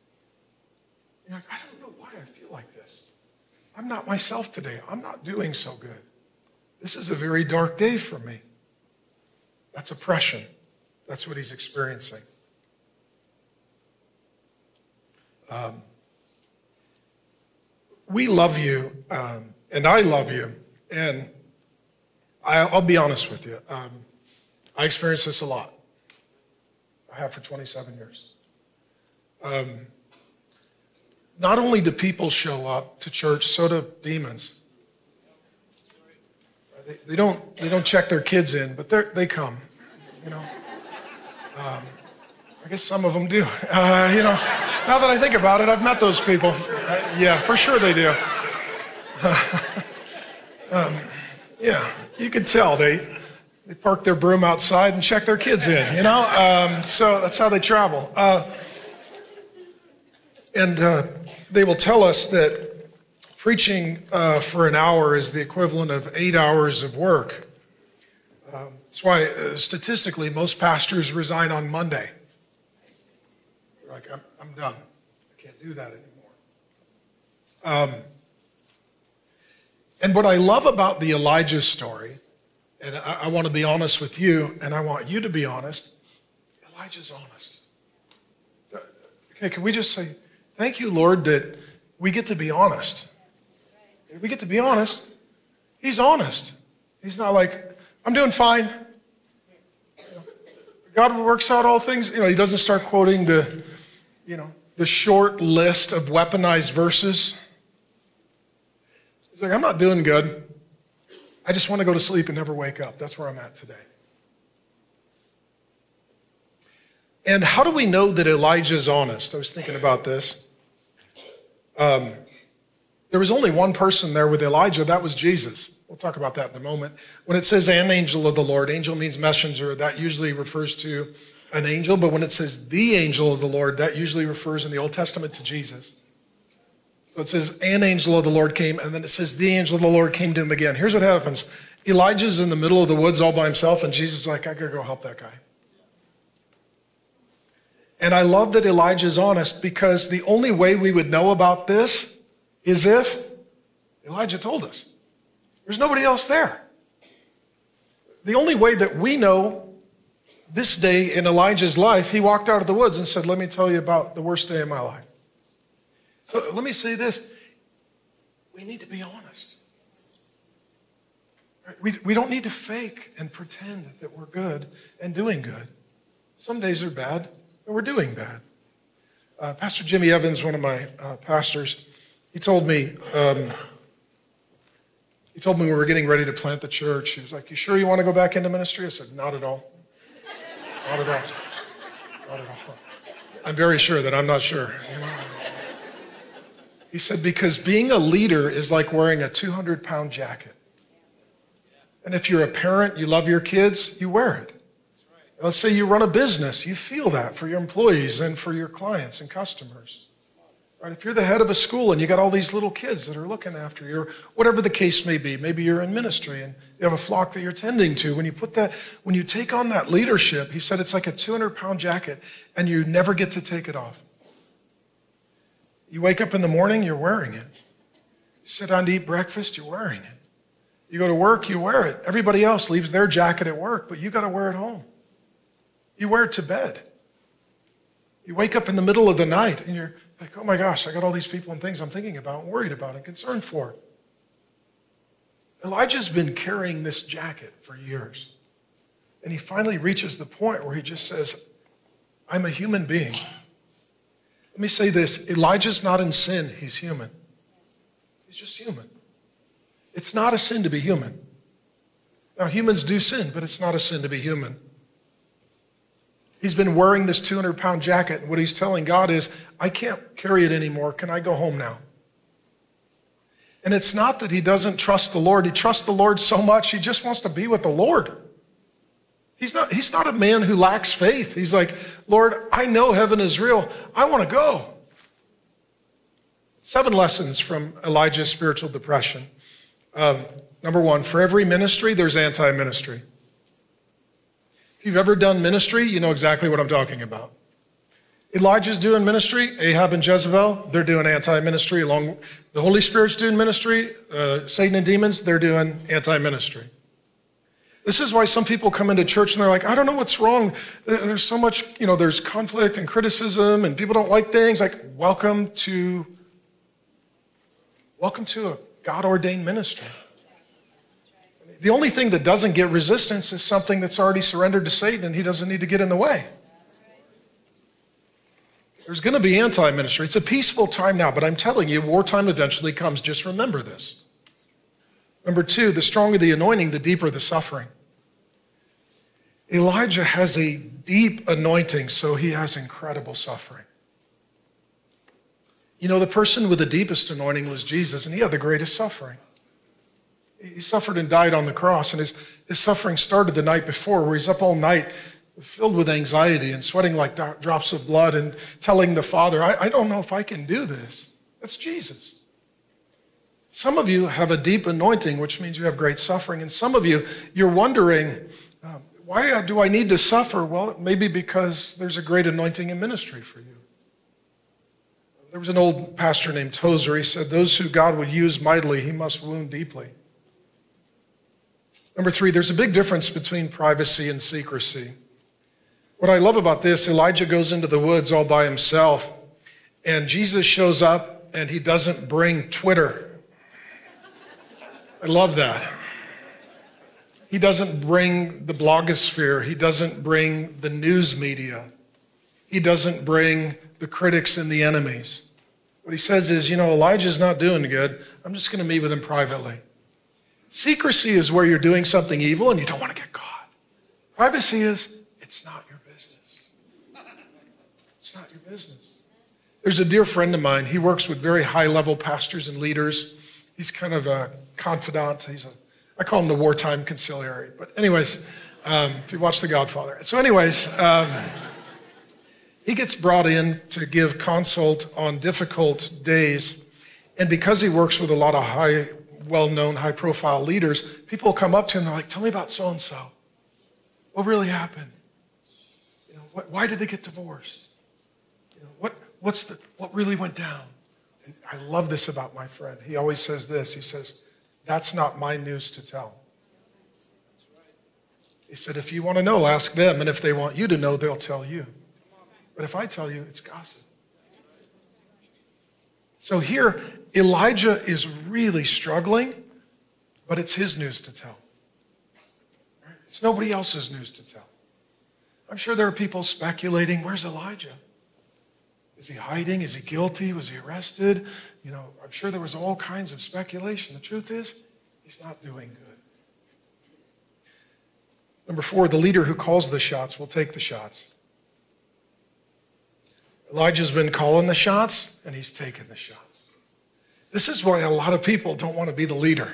You're like, I don't know why I feel like this. I'm not myself today. I'm not doing so good. This is a very dark day for me. That's oppression. That's what he's experiencing. Um, we love you, um, and I love you, and I, I'll be honest with you. Um, I experience this a lot. I have for twenty-seven years. Um, not only do people show up to church, so do demons. They, they don't. They don't check their kids in, but they come. You know. Um, I guess some of them do. Uh, you know. Now that I think about it, I've met those people. Uh, yeah, for sure they do. um, yeah, you could tell they they park their broom outside and check their kids in. You know. Um, so that's how they travel. Uh, and uh, they will tell us that preaching uh, for an hour is the equivalent of eight hours of work. Um, that's why, uh, statistically, most pastors resign on Monday. They're like, I'm, I'm done. I can't do that anymore. Um, and what I love about the Elijah story, and I, I want to be honest with you, and I want you to be honest, Elijah's honest. Okay, can we just say, thank you, Lord, that we get to be honest. We get to be honest. He's honest. He's not like, I'm doing fine. God works out all things. You know, he doesn't start quoting the, you know, the short list of weaponized verses. He's like, I'm not doing good. I just want to go to sleep and never wake up. That's where I'm at today. And how do we know that Elijah's honest? I was thinking about this. Um, There was only one person there with Elijah, that was Jesus. We'll talk about that in a moment. When it says an angel of the Lord, angel means messenger, that usually refers to an angel, but when it says the angel of the Lord, that usually refers in the Old Testament to Jesus. So it says an angel of the Lord came, and then it says the angel of the Lord came to him again. Here's what happens. Elijah's in the middle of the woods all by himself, and Jesus is like, I gotta go help that guy. And I love that Elijah's honest, because the only way we would know about this is if Elijah told us. There's nobody else there. The only way that we know this day in Elijah's life, he walked out of the woods and said, let me tell you about the worst day of my life. So let me say this. We need to be honest. We, we don't need to fake and pretend that we're good and doing good. Some days are bad and we're doing bad. Uh, Pastor Jimmy Evans, one of my uh, pastors, he told me, um, he told me we were getting ready to plant the church. He was like, you sure you want to go back into ministry? I said, not at all. Not at all. Not at all. I'm very sure that I'm not sure. You know? He said, because being a leader is like wearing a two hundred pound jacket. And if you're a parent, you love your kids, you wear it. Let's say you run a business, you feel that for your employees and for your clients and customers. Right? If you're the head of a school and you got all these little kids that are looking after you, or whatever the case may be, maybe you're in ministry and you have a flock that you're tending to, when you put that, when you take on that leadership, he said it's like a two hundred pound jacket and you never get to take it off. You wake up in the morning, you're wearing it. You sit down to eat breakfast, you're wearing it. You go to work, you wear it. Everybody else leaves their jacket at work, but you got to wear it home. You wear it to bed. You wake up in the middle of the night and you're like, oh my gosh, I got all these people and things I'm thinking about, and worried about, and concerned for. Elijah's been carrying this jacket for years. And he finally reaches the point where he just says, I'm a human being. Let me say this, Elijah's not in sin, he's human. He's just human. It's not a sin to be human. Now, humans do sin, but it's not a sin to be human. He's been wearing this two hundred pound jacket, and what he's telling God is, I can't carry it anymore. Can I go home now? And it's not that he doesn't trust the Lord. He trusts the Lord so much, he just wants to be with the Lord. He's not, he's not a man who lacks faith. He's like, Lord, I know heaven is real. I want to go. Seven lessons from Elijah's spiritual depression. Um, number one, for every ministry, there's anti-ministry. If you've ever done ministry, you know exactly what I'm talking about. Elijah's doing ministry. Ahab and Jezebel, they're doing anti-ministry. Along the Holy Spirit's doing ministry. Uh, Satan and demons, they're doing anti-ministry. This is why some people come into church and they're like, I don't know what's wrong. There's so much, you know, there's conflict and criticism and people don't like things. Like, welcome to, welcome to a God-ordained ministry. The only thing that doesn't get resistance is something that's already surrendered to Satan and he doesn't need to get in the way. There's going to be anti-ministry. It's a peaceful time now, but I'm telling you, wartime eventually comes. Just remember this. Number two, the stronger the anointing, the deeper the suffering. Elijah has a deep anointing, so he has incredible suffering. You know, the person with the deepest anointing was Jesus, and he had the greatest suffering. He suffered and died on the cross, and his, his suffering started the night before, where he's up all night filled with anxiety and sweating like do- drops of blood and telling the Father, I, I don't know if I can do this. That's Jesus. Some of you have a deep anointing, which means you have great suffering, and some of you, you're wondering, uh, why do I need to suffer? Well, maybe because there's a great anointing in ministry for you. There was an old pastor named Tozer. He said, those who God would use mightily, he must wound deeply. Number three, there's a big difference between privacy and secrecy. What I love about this, Elijah goes into the woods all by himself, and Jesus shows up, and he doesn't bring Twitter. I love that. He doesn't bring the blogosphere. He doesn't bring the news media. He doesn't bring the critics and the enemies. What he says is, you know, Elijah's not doing good. I'm just going to meet with him privately. Secrecy is where you're doing something evil and you don't want to get caught. Privacy is, it's not your business. It's not your business. There's a dear friend of mine. He works with very high-level pastors and leaders. He's kind of a confidant. He's a, I call him the wartime conciliary. But anyways, um, if you watch The Godfather. So anyways, um, he gets brought in to give consult on difficult days. And because he works with a lot of high well-known, high-profile leaders, people come up to him and they're like, tell me about so-and-so. What really happened? You know, what, why did they get divorced? You know, what, what's the, what really went down? And I love this about my friend. He always says this. He says, that's not my news to tell. He said, if you want to know, ask them. And if they want you to know, they'll tell you. But if I tell you, it's gossip. So here, Elijah is really struggling, but it's his news to tell. It's nobody else's news to tell. I'm sure there are people speculating, where's Elijah? Is he hiding? Is he guilty? Was he arrested? You know, I'm sure there was all kinds of speculation. The truth is, he's not doing good. Number four, the leader who calls the shots will take the shots. Elijah's been calling the shots, and he's taking the shots. This is why a lot of people don't want to be the leader.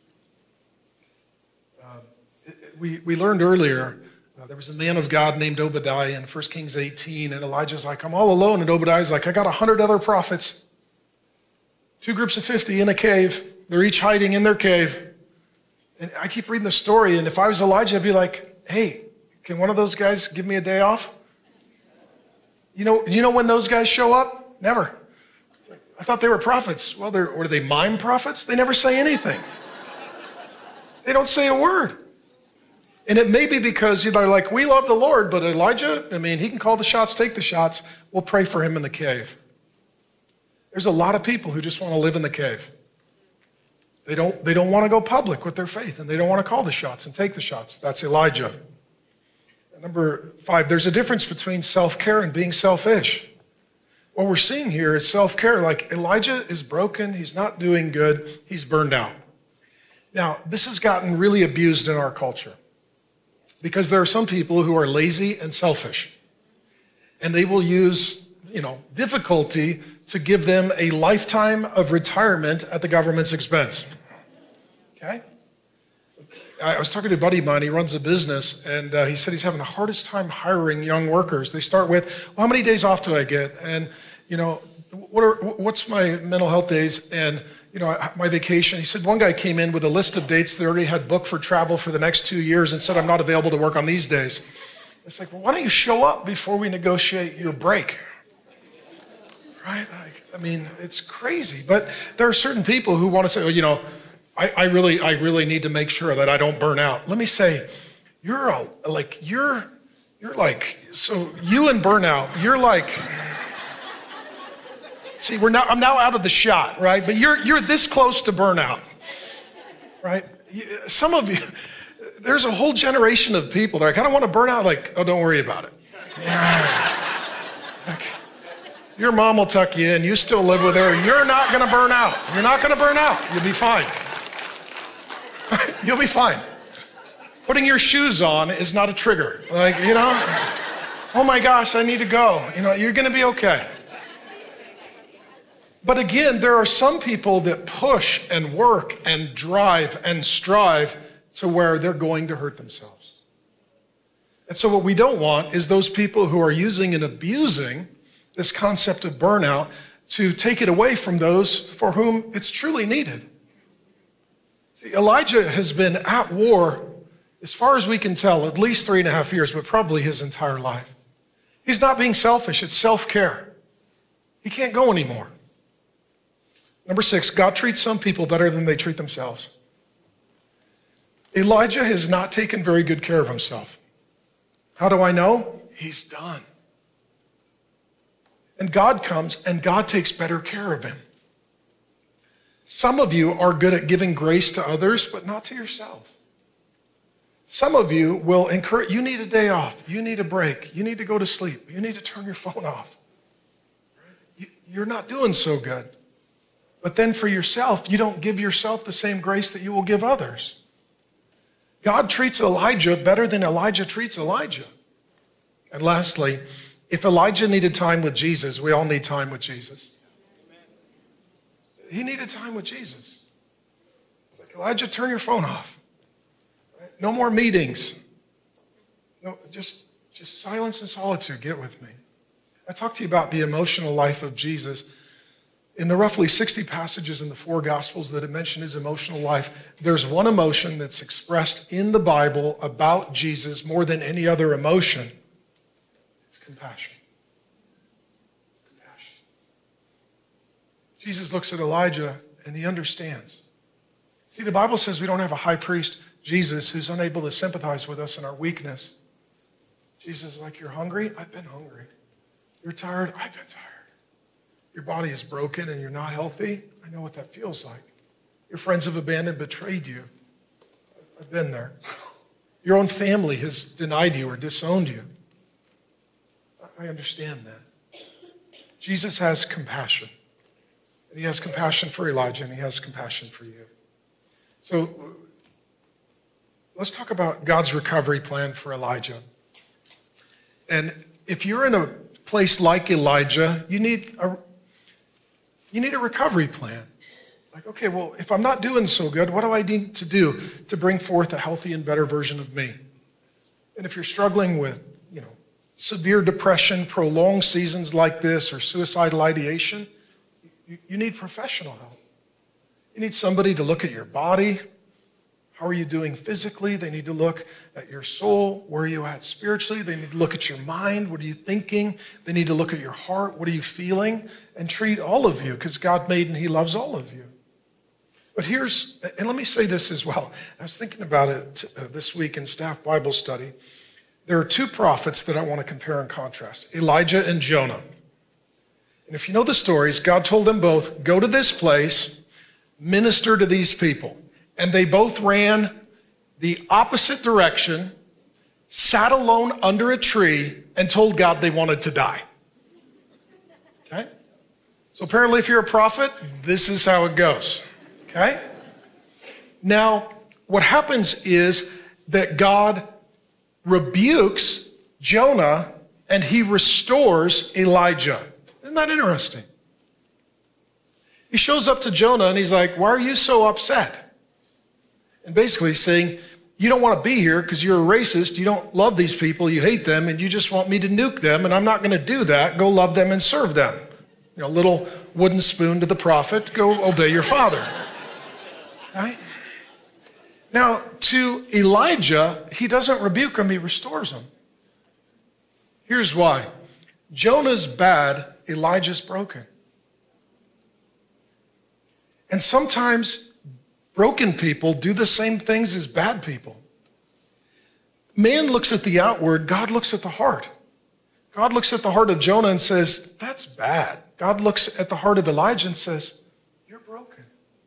Uh, we, we learned earlier, uh, there was a man of God named Obadiah in First Kings eighteen, and Elijah's like, I'm all alone, and Obadiah's like, I got a hundred other prophets. Two groups of fifty in a cave. They're each hiding in their cave. And I keep reading the story, and if I was Elijah, I'd be like, hey, can one of those guys give me a day off? You know, you know when those guys show up? Never. I thought they were prophets. Well, they're, or are they mime prophets? They never say anything. They don't say a word. And it may be because they're like, we love the Lord, but Elijah, I mean, he can call the shots, take the shots. We'll pray for him in the cave. There's a lot of people who just want to live in the cave. They don't, they don't want to go public with their faith, and they don't want to call the shots and take the shots. That's Elijah. And number five, there's a difference between self-care and being selfish. What we're seeing here is self-care. Like Elijah is broken. He's not doing good. He's burned out. Now, this has gotten really abused in our culture because there are some people who are lazy and selfish, and they will use, you know, difficulty to give them a lifetime of retirement at the government's expense. Okay? I was talking to a buddy of mine. He runs a business, and uh, he said he's having the hardest time hiring young workers. They start with, well, how many days off do I get? And, you know, what are, what's my mental health days? And, you know, my vacation. He said one guy came in with a list of dates they already had booked for travel for the next two years and said, I'm not available to work on these days. It's like, well, why don't you show up before we negotiate your break? Right? I mean, it's crazy. But there are certain people who want to say, well, you know, I, I really, I really need to make sure that I don't burn out. Let me say, you're a, like, you're, you're like, so you and burnout, you're like, see, we're now, I'm now out of the shot, right? But you're, you're this close to burnout, right? Some of you, there's a whole generation of people that are like, I don't want to burn out. Like, oh, don't worry about it. Like, your mom will tuck you in. You still live with her. You're not going to burn out. You're not going to burn out. You'll be fine. You'll be fine. Putting your shoes on is not a trigger. Like, you know, oh my gosh, I need to go. You know, you're going to be okay. But again, there are some people that push and work and drive and strive to where they're going to hurt themselves. And so what we don't want is those people who are using and abusing this concept of burnout to take it away from those for whom it's truly needed. Elijah has been at war, as far as we can tell, at least three and a half years, but probably his entire life. He's not being selfish, it's self-care. He can't go anymore. Number six, God treats some people better than they treat themselves. Elijah has not taken very good care of himself. How do I know? He's done. And God comes and God takes better care of him. Some of you are good at giving grace to others, but not to yourself. Some of you will encourage, you need a day off, you need a break, you need to go to sleep, you need to turn your phone off. You're not doing so good. But then for yourself, you don't give yourself the same grace that you will give others. God treats Elijah better than Elijah treats Elijah. And lastly, if Elijah needed time with Jesus, we all need time with Jesus. He needed time with Jesus. Like, Elijah, turn your phone off. No more meetings. No, just, just silence and solitude. Get with me. I talked to you about the emotional life of Jesus. In the roughly sixty passages in the four Gospels that have mentioned his emotional life, there's one emotion that's expressed in the Bible about Jesus more than any other emotion. It's compassion. Compassion. Jesus looks at Elijah and he understands. See, the Bible says we don't have a high priest, Jesus, who's unable to sympathize with us in our weakness. Jesus is like, you're hungry? I've been hungry. You're tired? I've been tired. Your body is broken and you're not healthy? I know what that feels like. Your friends have abandoned, betrayed you. I've been there. Your own family has denied you or disowned you. I understand that. Jesus has compassion. And he has compassion for Elijah, and he has compassion for you. So let's talk about God's recovery plan for Elijah. And if you're in a place like Elijah, you need a, you need a recovery plan. Like, okay, well, if I'm not doing so good, what do I need to do to bring forth a healthy and better version of me? And if you're struggling with, you know, severe depression, prolonged seasons like this, or suicidal ideation, you, you need professional help. You need somebody to look at your body. How are you doing physically? They need to look at your soul. Where are you at spiritually? They need to look at your mind. What are you thinking? They need to look at your heart. What are you feeling? And treat all of you, because God made and he loves all of you. But here's, and let me say this as well. I was thinking about it uh, this week in staff Bible study. There are two prophets that I want to compare and contrast, Elijah and Jonah. And if you know the stories, God told them both, go to this place, minister to these people. And they both ran the opposite direction, sat alone under a tree, and told God they wanted to die. Okay? So apparently if you're a prophet, this is how it goes. Okay? Now, what happens is that God rebukes Jonah and he restores Elijah. Isn't that interesting? He shows up to Jonah and he's like, why are you so upset? And basically saying, you don't want to be here because you're a racist, you don't love these people, you hate them, and you just want me to nuke them, and I'm not going to do that. Go love them and serve them. You know, little wooden spoon to the prophet, go obey your father. Right? Now, to Elijah, he doesn't rebuke him, he restores him. Here's why. Jonah's bad, Elijah's broken. And sometimes broken people do the same things as bad people. Man looks at the outward, God looks at the heart. God looks at the heart of Jonah and says, that's bad. God looks at the heart of Elijah and says, you're broken.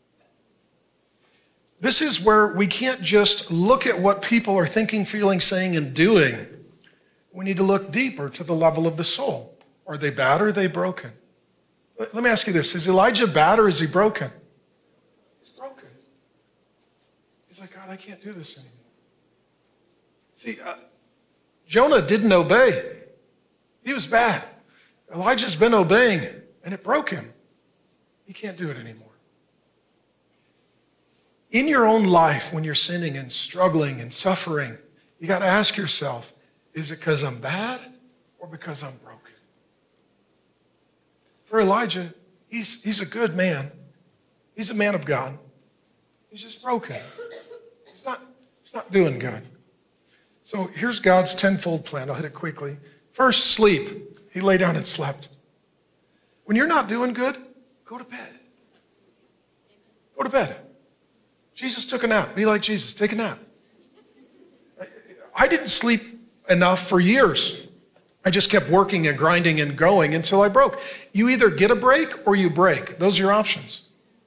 This is where we can't just look at what people are thinking, feeling, saying, and doing. We need to look deeper to the level of the soul. Are they bad or are they broken? Let me ask you this. Is Elijah bad or is he broken? He's broken. He's like, God, I can't do this anymore. See, uh, Jonah didn't obey. He was bad. Elijah's been obeying, and it broke him. He can't do it anymore. In your own life, when you're sinning and struggling and suffering, you got to ask yourself, is it because I'm bad or because I'm broken? For Elijah, he's, he's a good man. He's a man of God. He's just broken. He's not, he's not doing good. So here's God's tenfold plan. I'll hit it quickly. First, sleep. He lay down and slept. When you're not doing good, go to bed. Go to bed. Jesus took a nap. Be like Jesus. Take a nap. I didn't sleep enough for years. I just kept working and grinding and going until I broke. You either get a break or you break. Those are your options.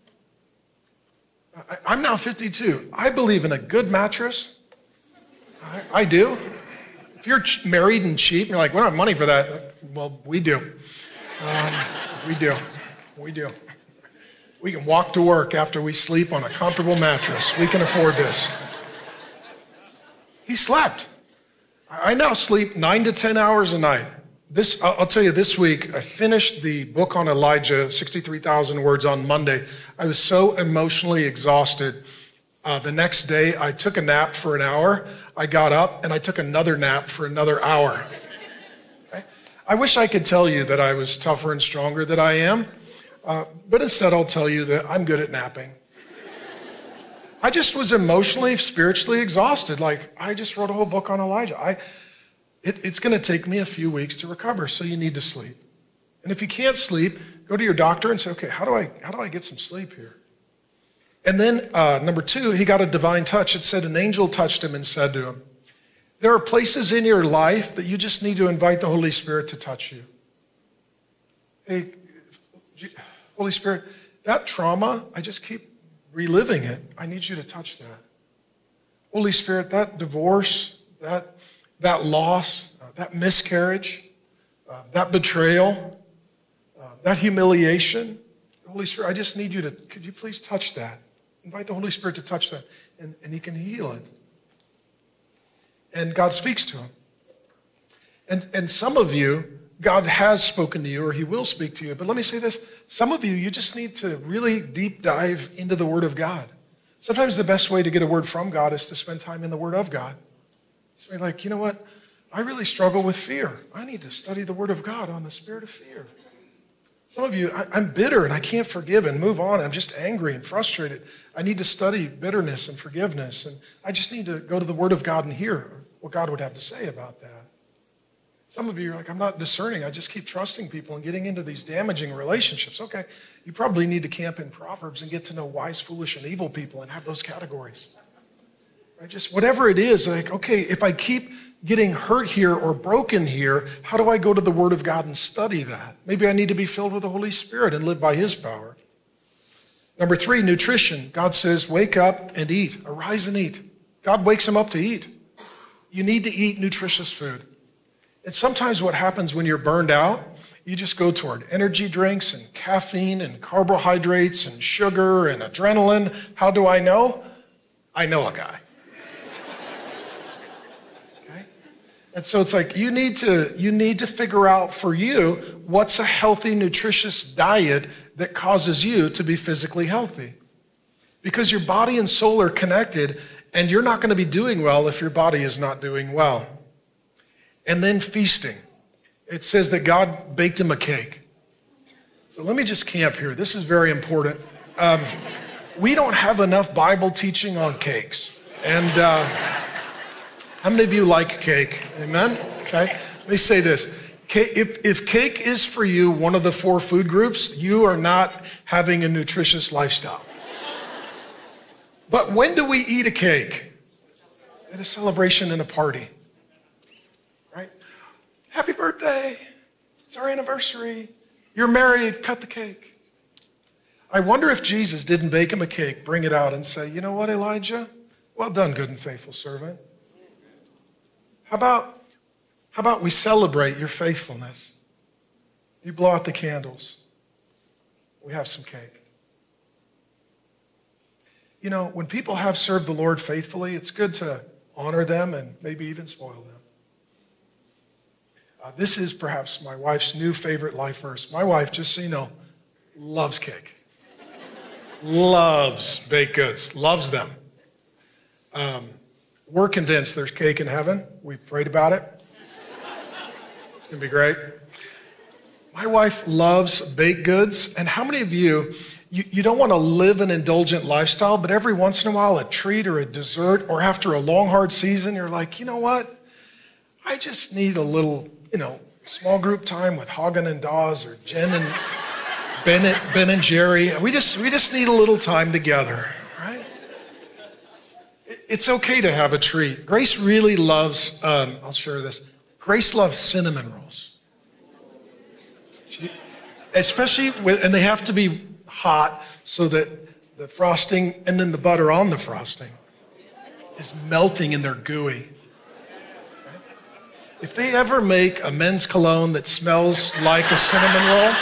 I'm now fifty-two. I believe in a good mattress. I, I do. If you're ch- married and cheap, you're like, we don't have money for that. Well, we do. Um, we do. We do. We can walk to work after we sleep on a comfortable mattress. We can afford this. He slept. I now sleep nine to ten hours a night. This, I'll tell you, this week, I finished the book on Elijah, sixty-three thousand words on Monday. I was so emotionally exhausted. Uh, the next day, I took a nap for an hour. I got up and I took another nap for another hour. Okay? I wish I could tell you that I was tougher and stronger than I am, uh, but instead I'll tell you that I'm good at napping. I just was emotionally, spiritually exhausted. Like, I just wrote a whole book on Elijah. I, it, it's going to take me a few weeks to recover, so you need to sleep. And if you can't sleep, go to your doctor and say, okay, how do I, how do I get some sleep here? And then, uh, number two, he got a divine touch. It said an angel touched him and said to him, there are places in your life that you just need to invite the Holy Spirit to touch you. Hey, Holy Spirit, that trauma, I just keep reliving it. I need you to touch that. Holy Spirit, that divorce, that, that loss, uh, that miscarriage, uh, that betrayal, uh, uh, that humiliation, the Holy Spirit, I just need you to, could you please touch that? Invite the Holy Spirit to touch that, and, and he can heal it. And God speaks to him. And, and some of you, God has spoken to you, or he will speak to you. But let me say this. Some of you, you just need to really deep dive into the Word of God. Sometimes the best way to get a word from God is to spend time in the Word of God. So you're like, you know what? I really struggle with fear. I need to study the Word of God on the spirit of fear. Some of you, I, I'm bitter and I can't forgive and move on. I'm just angry and frustrated. I need to study bitterness and forgiveness. And I just need to go to the Word of God and hear what God would have to say about that. Some of you are like, I'm not discerning. I just keep trusting people and getting into these damaging relationships. Okay, you probably need to camp in Proverbs and get to know wise, foolish, and evil people and have those categories. Right? Just whatever it is, like, okay, if I keep getting hurt here or broken here, how do I go to the Word of God and study that? Maybe I need to be filled with the Holy Spirit and live by His power. Number three, nutrition. God says, wake up and eat. Arise and eat. God wakes him up to eat. You need to eat nutritious food. And sometimes what happens when you're burned out, you just go toward energy drinks and caffeine and carbohydrates and sugar and adrenaline. How do I know? I know a guy. Okay? And so it's like you need to, you need to figure out for you what's a healthy, nutritious diet that causes you to be physically healthy. Because your body and soul are connected, and you're not going to be doing well if your body is not doing well. And then feasting. It says that God baked him a cake. So let me just camp here. This is very important. Um, we don't have enough Bible teaching on cakes. And uh, how many of you like cake? Amen? Okay. Let me say this. If, if cake is for you one of the four food groups, you are not having a nutritious lifestyle. But when do we eat a cake? At a celebration and a party. Happy birthday. It's our anniversary. You're married. Cut the cake. I wonder if Jesus didn't bake him a cake, bring it out and say, you know what, Elijah? Well done, good and faithful servant. How about, how about we celebrate your faithfulness? You blow out the candles. We have some cake. You know, when people have served the Lord faithfully, it's good to honor them and maybe even spoil them. Uh, this is perhaps my wife's new favorite life verse. My wife, just so you know, loves cake. Loves baked goods. Loves them. Um, we're convinced there's cake in heaven. We prayed about it. It's going to be great. My wife loves baked goods. And how many of you, you, you don't want to live an indulgent lifestyle, but every once in a while, a treat or a dessert, or after a long, hard season, you're like, you know what? I just need a little, you know, small group time with Hagen and Dawes or Jen and Ben, Ben and Jerry. We just, we just need a little time together, right? It's okay to have a treat. Grace really loves, um, I'll share this. Grace loves cinnamon rolls. She, especially with, and they have to be hot so that the frosting and then the butter on the frosting is melting and they're gooey. If they ever make a men's cologne that smells like a cinnamon roll,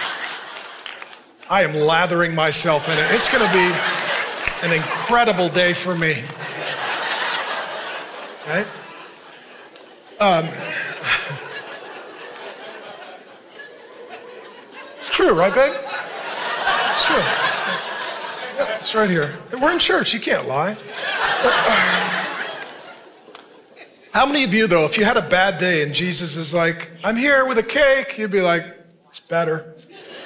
I am lathering myself in it. It's going to be an incredible day for me. Right? Um, it's true, right, babe? It's true. Yeah, it's right here. We're in church. You can't lie. But, uh, how many of you, though, if you had a bad day and Jesus is like, I'm here with a cake, you'd be like, it's better.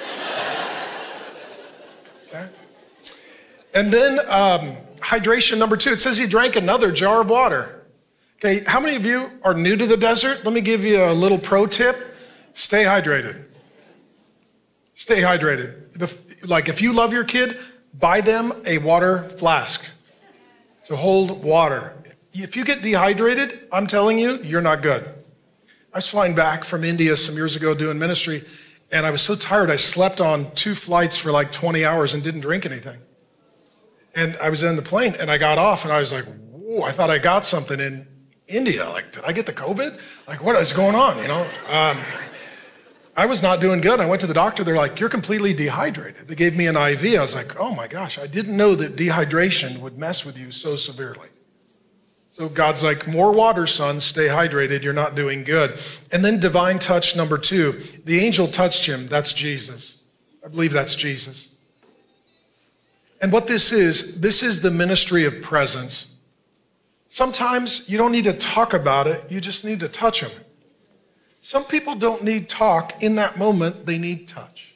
Okay? And then um, hydration number two, it says he drank another jar of water. Okay, how many of you are new to the desert? Let me give you a little pro tip. Stay hydrated. Stay hydrated. The, like if you love your kid, buy them a water flask to hold water. If you get dehydrated, I'm telling you, you're not good. I was flying back from India some years ago doing ministry, and I was so tired I slept on two flights for like twenty hours and didn't drink anything. And I was in the plane, and I got off, and I was like, whoa, I thought I got something in India. Like, did I get the COVID? Like, what is going on, you know? Um, I was not doing good. I went to the doctor. They're like, you're completely dehydrated. They gave me an I V. I was like, oh my gosh, I didn't know that dehydration would mess with you so severely. So God's like, more water, son, stay hydrated. You're not doing good. And then divine touch number two. The angel touched him. That's Jesus. I believe that's Jesus. And what this is, this is the ministry of presence. Sometimes you don't need to talk about it. You just need to touch him. Some people don't need talk in that moment. They need touch.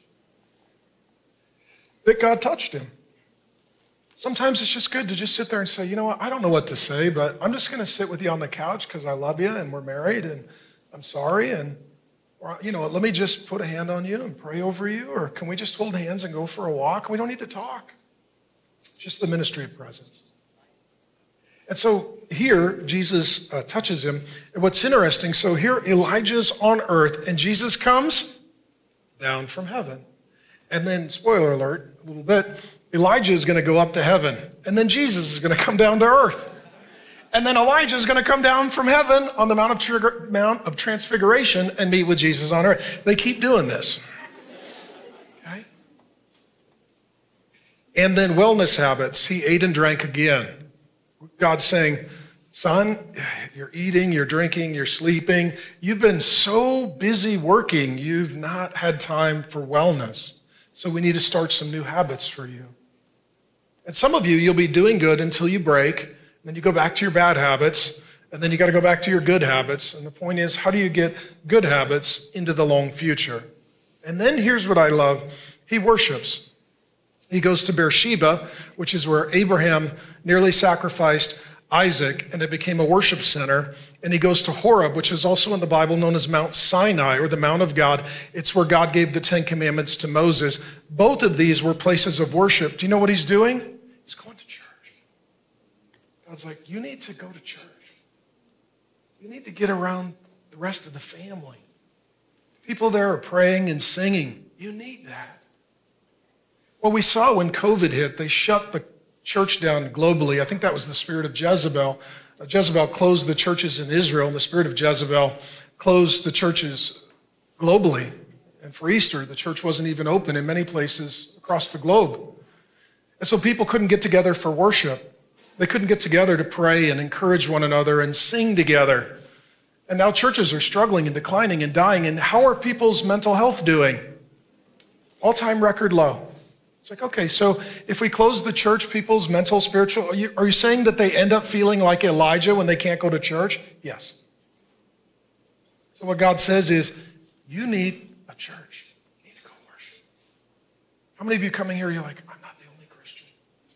That God touched him. Sometimes it's just good to just sit there and say, you know what, I don't know what to say, but I'm just going to sit with you on the couch because I love you and we're married and I'm sorry. And, or, you know, let me just put a hand on you and pray over you. Or can we just hold hands and go for a walk? We don't need to talk. Just the ministry of presence. And so here, Jesus uh, touches him. And what's interesting, so here Elijah's on earth and Jesus comes down from heaven. And then, spoiler alert, a little bit, Elijah is going to go up to heaven. And then Jesus is going to come down to earth. And then Elijah is going to come down from heaven on the Mount of, Trigger, Mount of Transfiguration and meet with Jesus on earth. They keep doing this. Okay? And then wellness habits. He ate and drank again. God's saying, son, you're eating, you're drinking, you're sleeping. You've been so busy working, you've not had time for wellness. So we need to start some new habits for you. And some of you, you'll be doing good until you break. And then you go back to your bad habits. And then you got to go back to your good habits. And the point is, how do you get good habits into the long future? And then here's what I love. He worships. He goes to Beersheba, which is where Abraham nearly sacrificed Isaac, and it became a worship center. And he goes to Horeb, which is also in the Bible known as Mount Sinai, or the Mount of God. It's where God gave the Ten Commandments to Moses. Both of these were places of worship. Do you know what he's doing? He's going to church. God's like, you need to go to church. You need to get around the rest of the family. People there are praying and singing. You need that. Well, we saw when COVID hit, they shut the church down globally. I think that was the spirit of Jezebel. Uh, Jezebel closed the churches in Israel, and the spirit of Jezebel closed the churches globally. And for Easter, the church wasn't even open in many places across the globe. And so people couldn't get together for worship. They couldn't get together to pray and encourage one another and sing together. And now churches are struggling and declining and dying. And how are people's mental health doing? All-time record low. It's like, okay, so if we close the church, people's mental, spiritual, are you, are you saying that they end up feeling like Elijah when they can't go to church? Yes. So what God says is, you need a church. You need to go worship. How many of you coming here, you're like, I'm not the only Christian.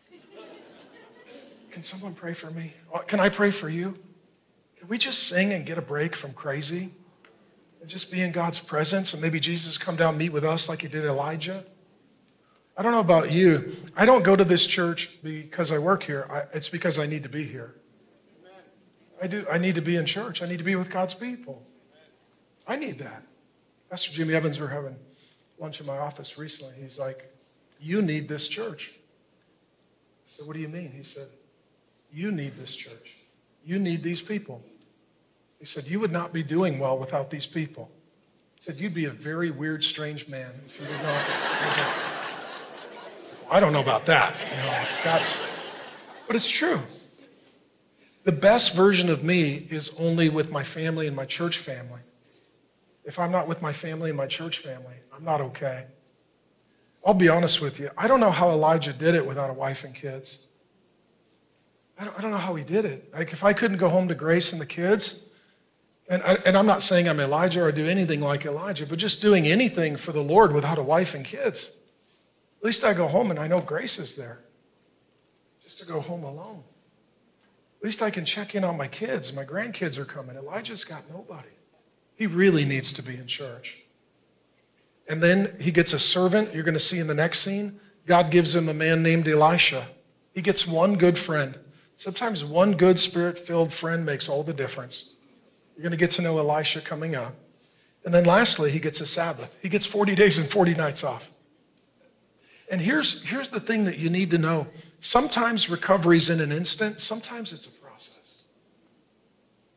Can someone pray for me? Can I pray for you? Can we just sing and get a break from crazy? And just be in God's presence, and maybe Jesus come down and meet with us like he did Elijah? I don't know about you. I don't go to this church because I work here. I, it's because I need to be here. I do. I need to be in church. I need to be with God's people. I need that. Pastor Jimmy Evans, we were having lunch in my office recently. He's like, you need this church. I said, what do you mean? He said, you need this church. You need these people. He said, you would not be doing well without these people. He said, you'd be a very weird, strange man if you did not. I was like, I don't know about that. You know, that's, but it's true. The best version of me is only with my family and my church family. If I'm not with my family and my church family, I'm not okay. I'll be honest with you. I don't know how Elijah did it without a wife and kids. I don't, I don't know how he did it. Like if I couldn't go home to Grace and the kids, and, I, and I'm not saying I'm Elijah or do anything like Elijah, but just doing anything for the Lord without a wife and kids. At least I go home and I know Grace is there. Just to go home alone. At least I can check in on my kids. My grandkids are coming. Elijah's got nobody. He really needs to be in church. And then he gets a servant. You're going to see in the next scene, God gives him a man named Elisha. He gets one good friend. Sometimes one good spirit-filled friend makes all the difference. You're going to get to know Elisha coming up. And then lastly, he gets a Sabbath. He gets forty days and forty nights off. And here's, here's the thing that you need to know. Sometimes recovery's in an instant. Sometimes it's a process.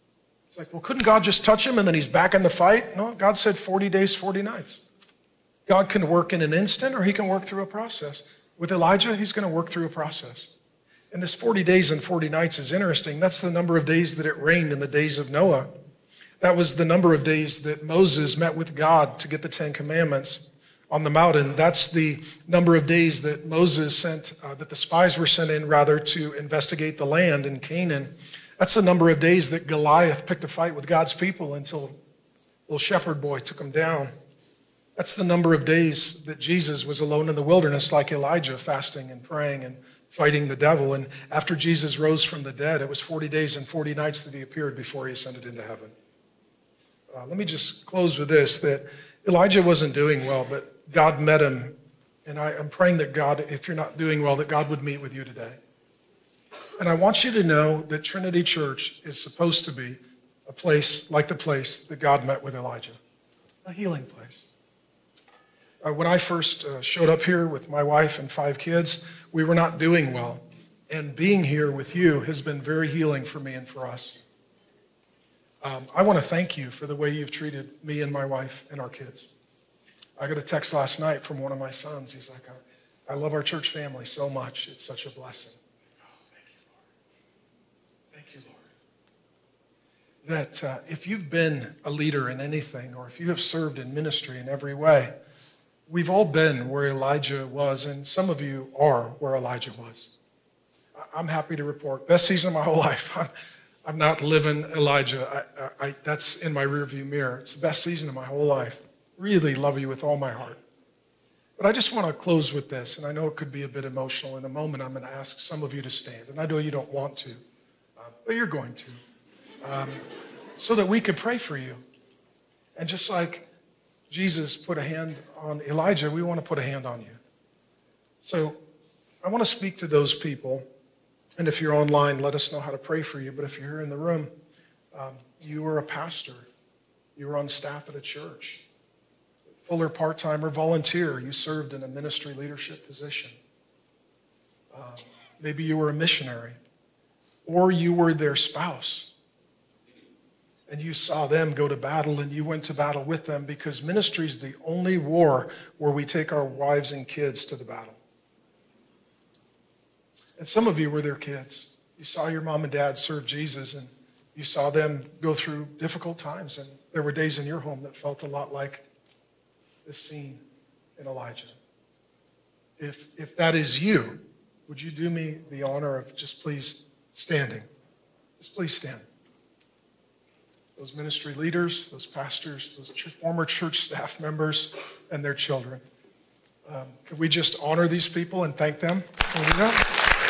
It's like, well, couldn't God just touch him and then he's back in the fight? No, God said forty days, forty nights. God can work in an instant or he can work through a process. With Elijah, he's going to work through a process. And this forty days and forty nights is interesting. That's the number of days that it rained in the days of Noah. That was the number of days that Moses met with God to get the Ten Commandments on the mountain. That's the number of days that Moses sent, uh, that the spies were sent in rather to investigate the land in Canaan. That's the number of days that Goliath picked a fight with God's people until little shepherd boy took him down. That's the number of days that Jesus was alone in the wilderness like Elijah, fasting and praying and fighting the devil. And after Jesus rose from the dead, it was forty days and forty nights that he appeared before he ascended into heaven. Uh, let me just close with this, that Elijah wasn't doing well, but God met him. And I, I'm praying that God, if you're not doing well, that God would meet with you today. And I want you to know that Trinity Church is supposed to be a place like the place that God met with Elijah, a healing place. Uh, when I first uh, showed up here with my wife and five kids, we were not doing well. And being here with you has been very healing for me and for us. Um, I want to thank you for the way you've treated me and my wife and our kids. I got a text last night from one of my sons. He's like, I love our church family so much. It's such a blessing. That uh, if you've been a leader in anything, or if you have served in ministry in every way, we've all been where Elijah was, and some of you are where Elijah was. I'm happy to report, best season of my whole life. I'm, I'm not living Elijah. I, I, that's in my rearview mirror. It's the best season of my whole life. Really love you with all my heart. But I just want to close with this, and I know it could be a bit emotional. In a moment, I'm going to ask some of you to stand, and I know you don't want to, uh, but you're going to. Um, so that we could pray for you. And just like Jesus put a hand on Elijah, we want to put a hand on you. So I want to speak to those people. And if you're online, let us know how to pray for you. But if you're here in the room, um, you are a pastor. You were on staff at a church. Fuller part-time or volunteer. You served in a ministry leadership position. Uh, maybe you were a missionary. Or you were their spouse. And you saw them go to battle and you went to battle with them, because ministry is the only war where we take our wives and kids to the battle. And some of you were their kids. You saw your mom and dad serve Jesus, and you saw them go through difficult times. And there were days in your home that felt a lot like this scene in Elijah. If, if that is you, would you do me the honor of just please standing? Just please stand. Those ministry leaders, those pastors, those ch- former church staff members, and their children. Um, could we just honor these people and thank them? Can we do that?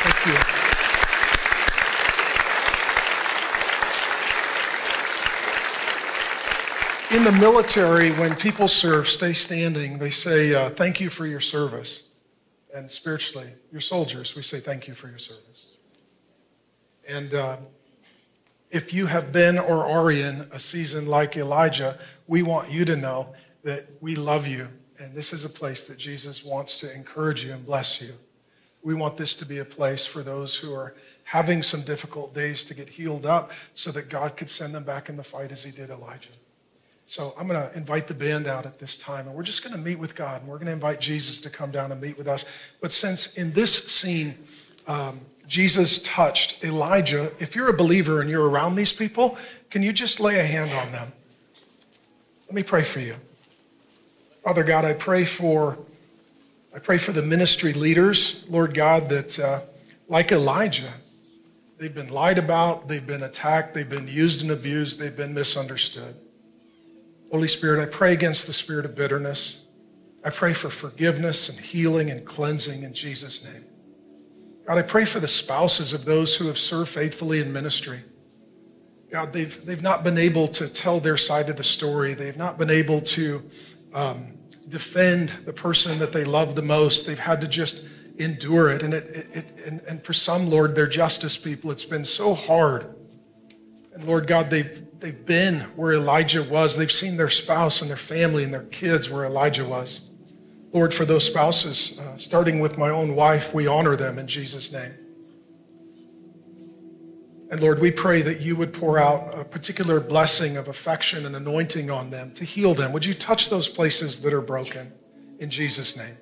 Thank you. In the military, when people serve, stay standing, they say, uh, thank you for your service. And spiritually, your soldiers, we say thank you for your service. And uh, if you have been or are in a season like Elijah, we want you to know that we love you. And this is a place that Jesus wants to encourage you and bless you. We want this to be a place for those who are having some difficult days to get healed up so that God could send them back in the fight as he did Elijah. So I'm going to invite the band out at this time, and we're just going to meet with God, and we're going to invite Jesus to come down and meet with us. But since in this scene, um, Jesus touched Elijah, if you're a believer and you're around these people, can you just lay a hand on them? Let me pray for you. Father God, I pray for, I pray for the ministry leaders, Lord God, that uh, like Elijah, they've been lied about, they've been attacked, they've been used and abused, they've been misunderstood. Holy Spirit, I pray against the spirit of bitterness. I pray for forgiveness and healing and cleansing in Jesus' name. God, I pray for the spouses of those who have served faithfully in ministry. God, they've, they've not been able to tell their side of the story. They've not been able to um, defend the person that they love the most. They've had to just endure it. And, it, it, it and, and for some, Lord, they're justice people. It's been so hard. And Lord God, they've, they've been where Elijah was. They've seen their spouse and their family and their kids where Elijah was. Lord, for those spouses, uh, starting with my own wife, we honor them in Jesus' name. And Lord, we pray that you would pour out a particular blessing of affection and anointing on them to heal them. Would you touch those places that are broken in Jesus' name?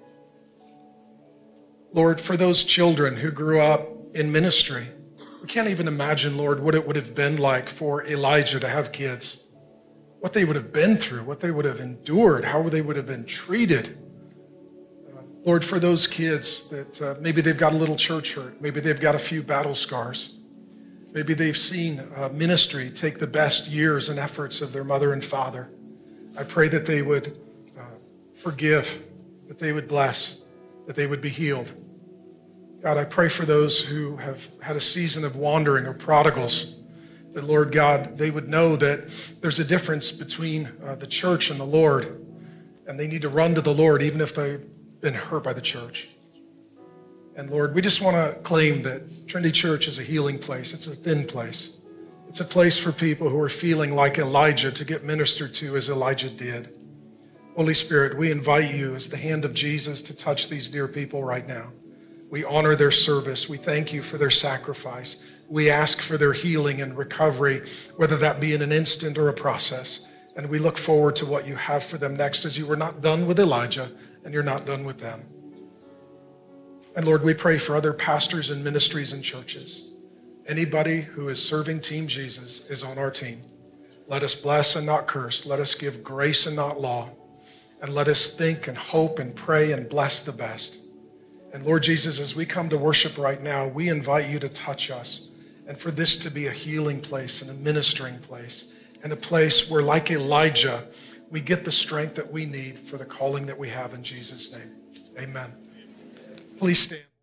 Lord, for those children who grew up in ministry, we can't even imagine, Lord, what it would have been like for Elijah to have kids, what they would have been through, what they would have endured, how they would have been treated. Uh, Lord, for those kids that uh, maybe they've got a little church hurt, maybe they've got a few battle scars, maybe they've seen uh, ministry take the best years and efforts of their mother and father. I pray that they would uh, forgive, that they would bless, that they would be healed. God, I pray for those who have had a season of wandering or prodigals, that, Lord God, they would know that there's a difference between uh, the church and the Lord, and they need to run to the Lord even if they've been hurt by the church. And Lord, we just want to claim that Trinity Church is a healing place. It's a thin place. It's a place for people who are feeling like Elijah to get ministered to as Elijah did. Holy Spirit, we invite you as the hand of Jesus to touch these dear people right now. We honor their service. We thank you for their sacrifice. We ask for their healing and recovery, whether that be in an instant or a process. And we look forward to what you have for them next, as you were not done with Elijah and you're not done with them. And Lord, we pray for other pastors and ministries and churches. Anybody who is serving Team Jesus is on our team. Let us bless and not curse. Let us give grace and not law. And let us think and hope and pray and bless the best. And Lord Jesus, as we come to worship right now, we invite you to touch us, and for this to be a healing place and a ministering place, and a place where, like Elijah, we get the strength that we need for the calling that we have in Jesus' name. Amen. Please stand.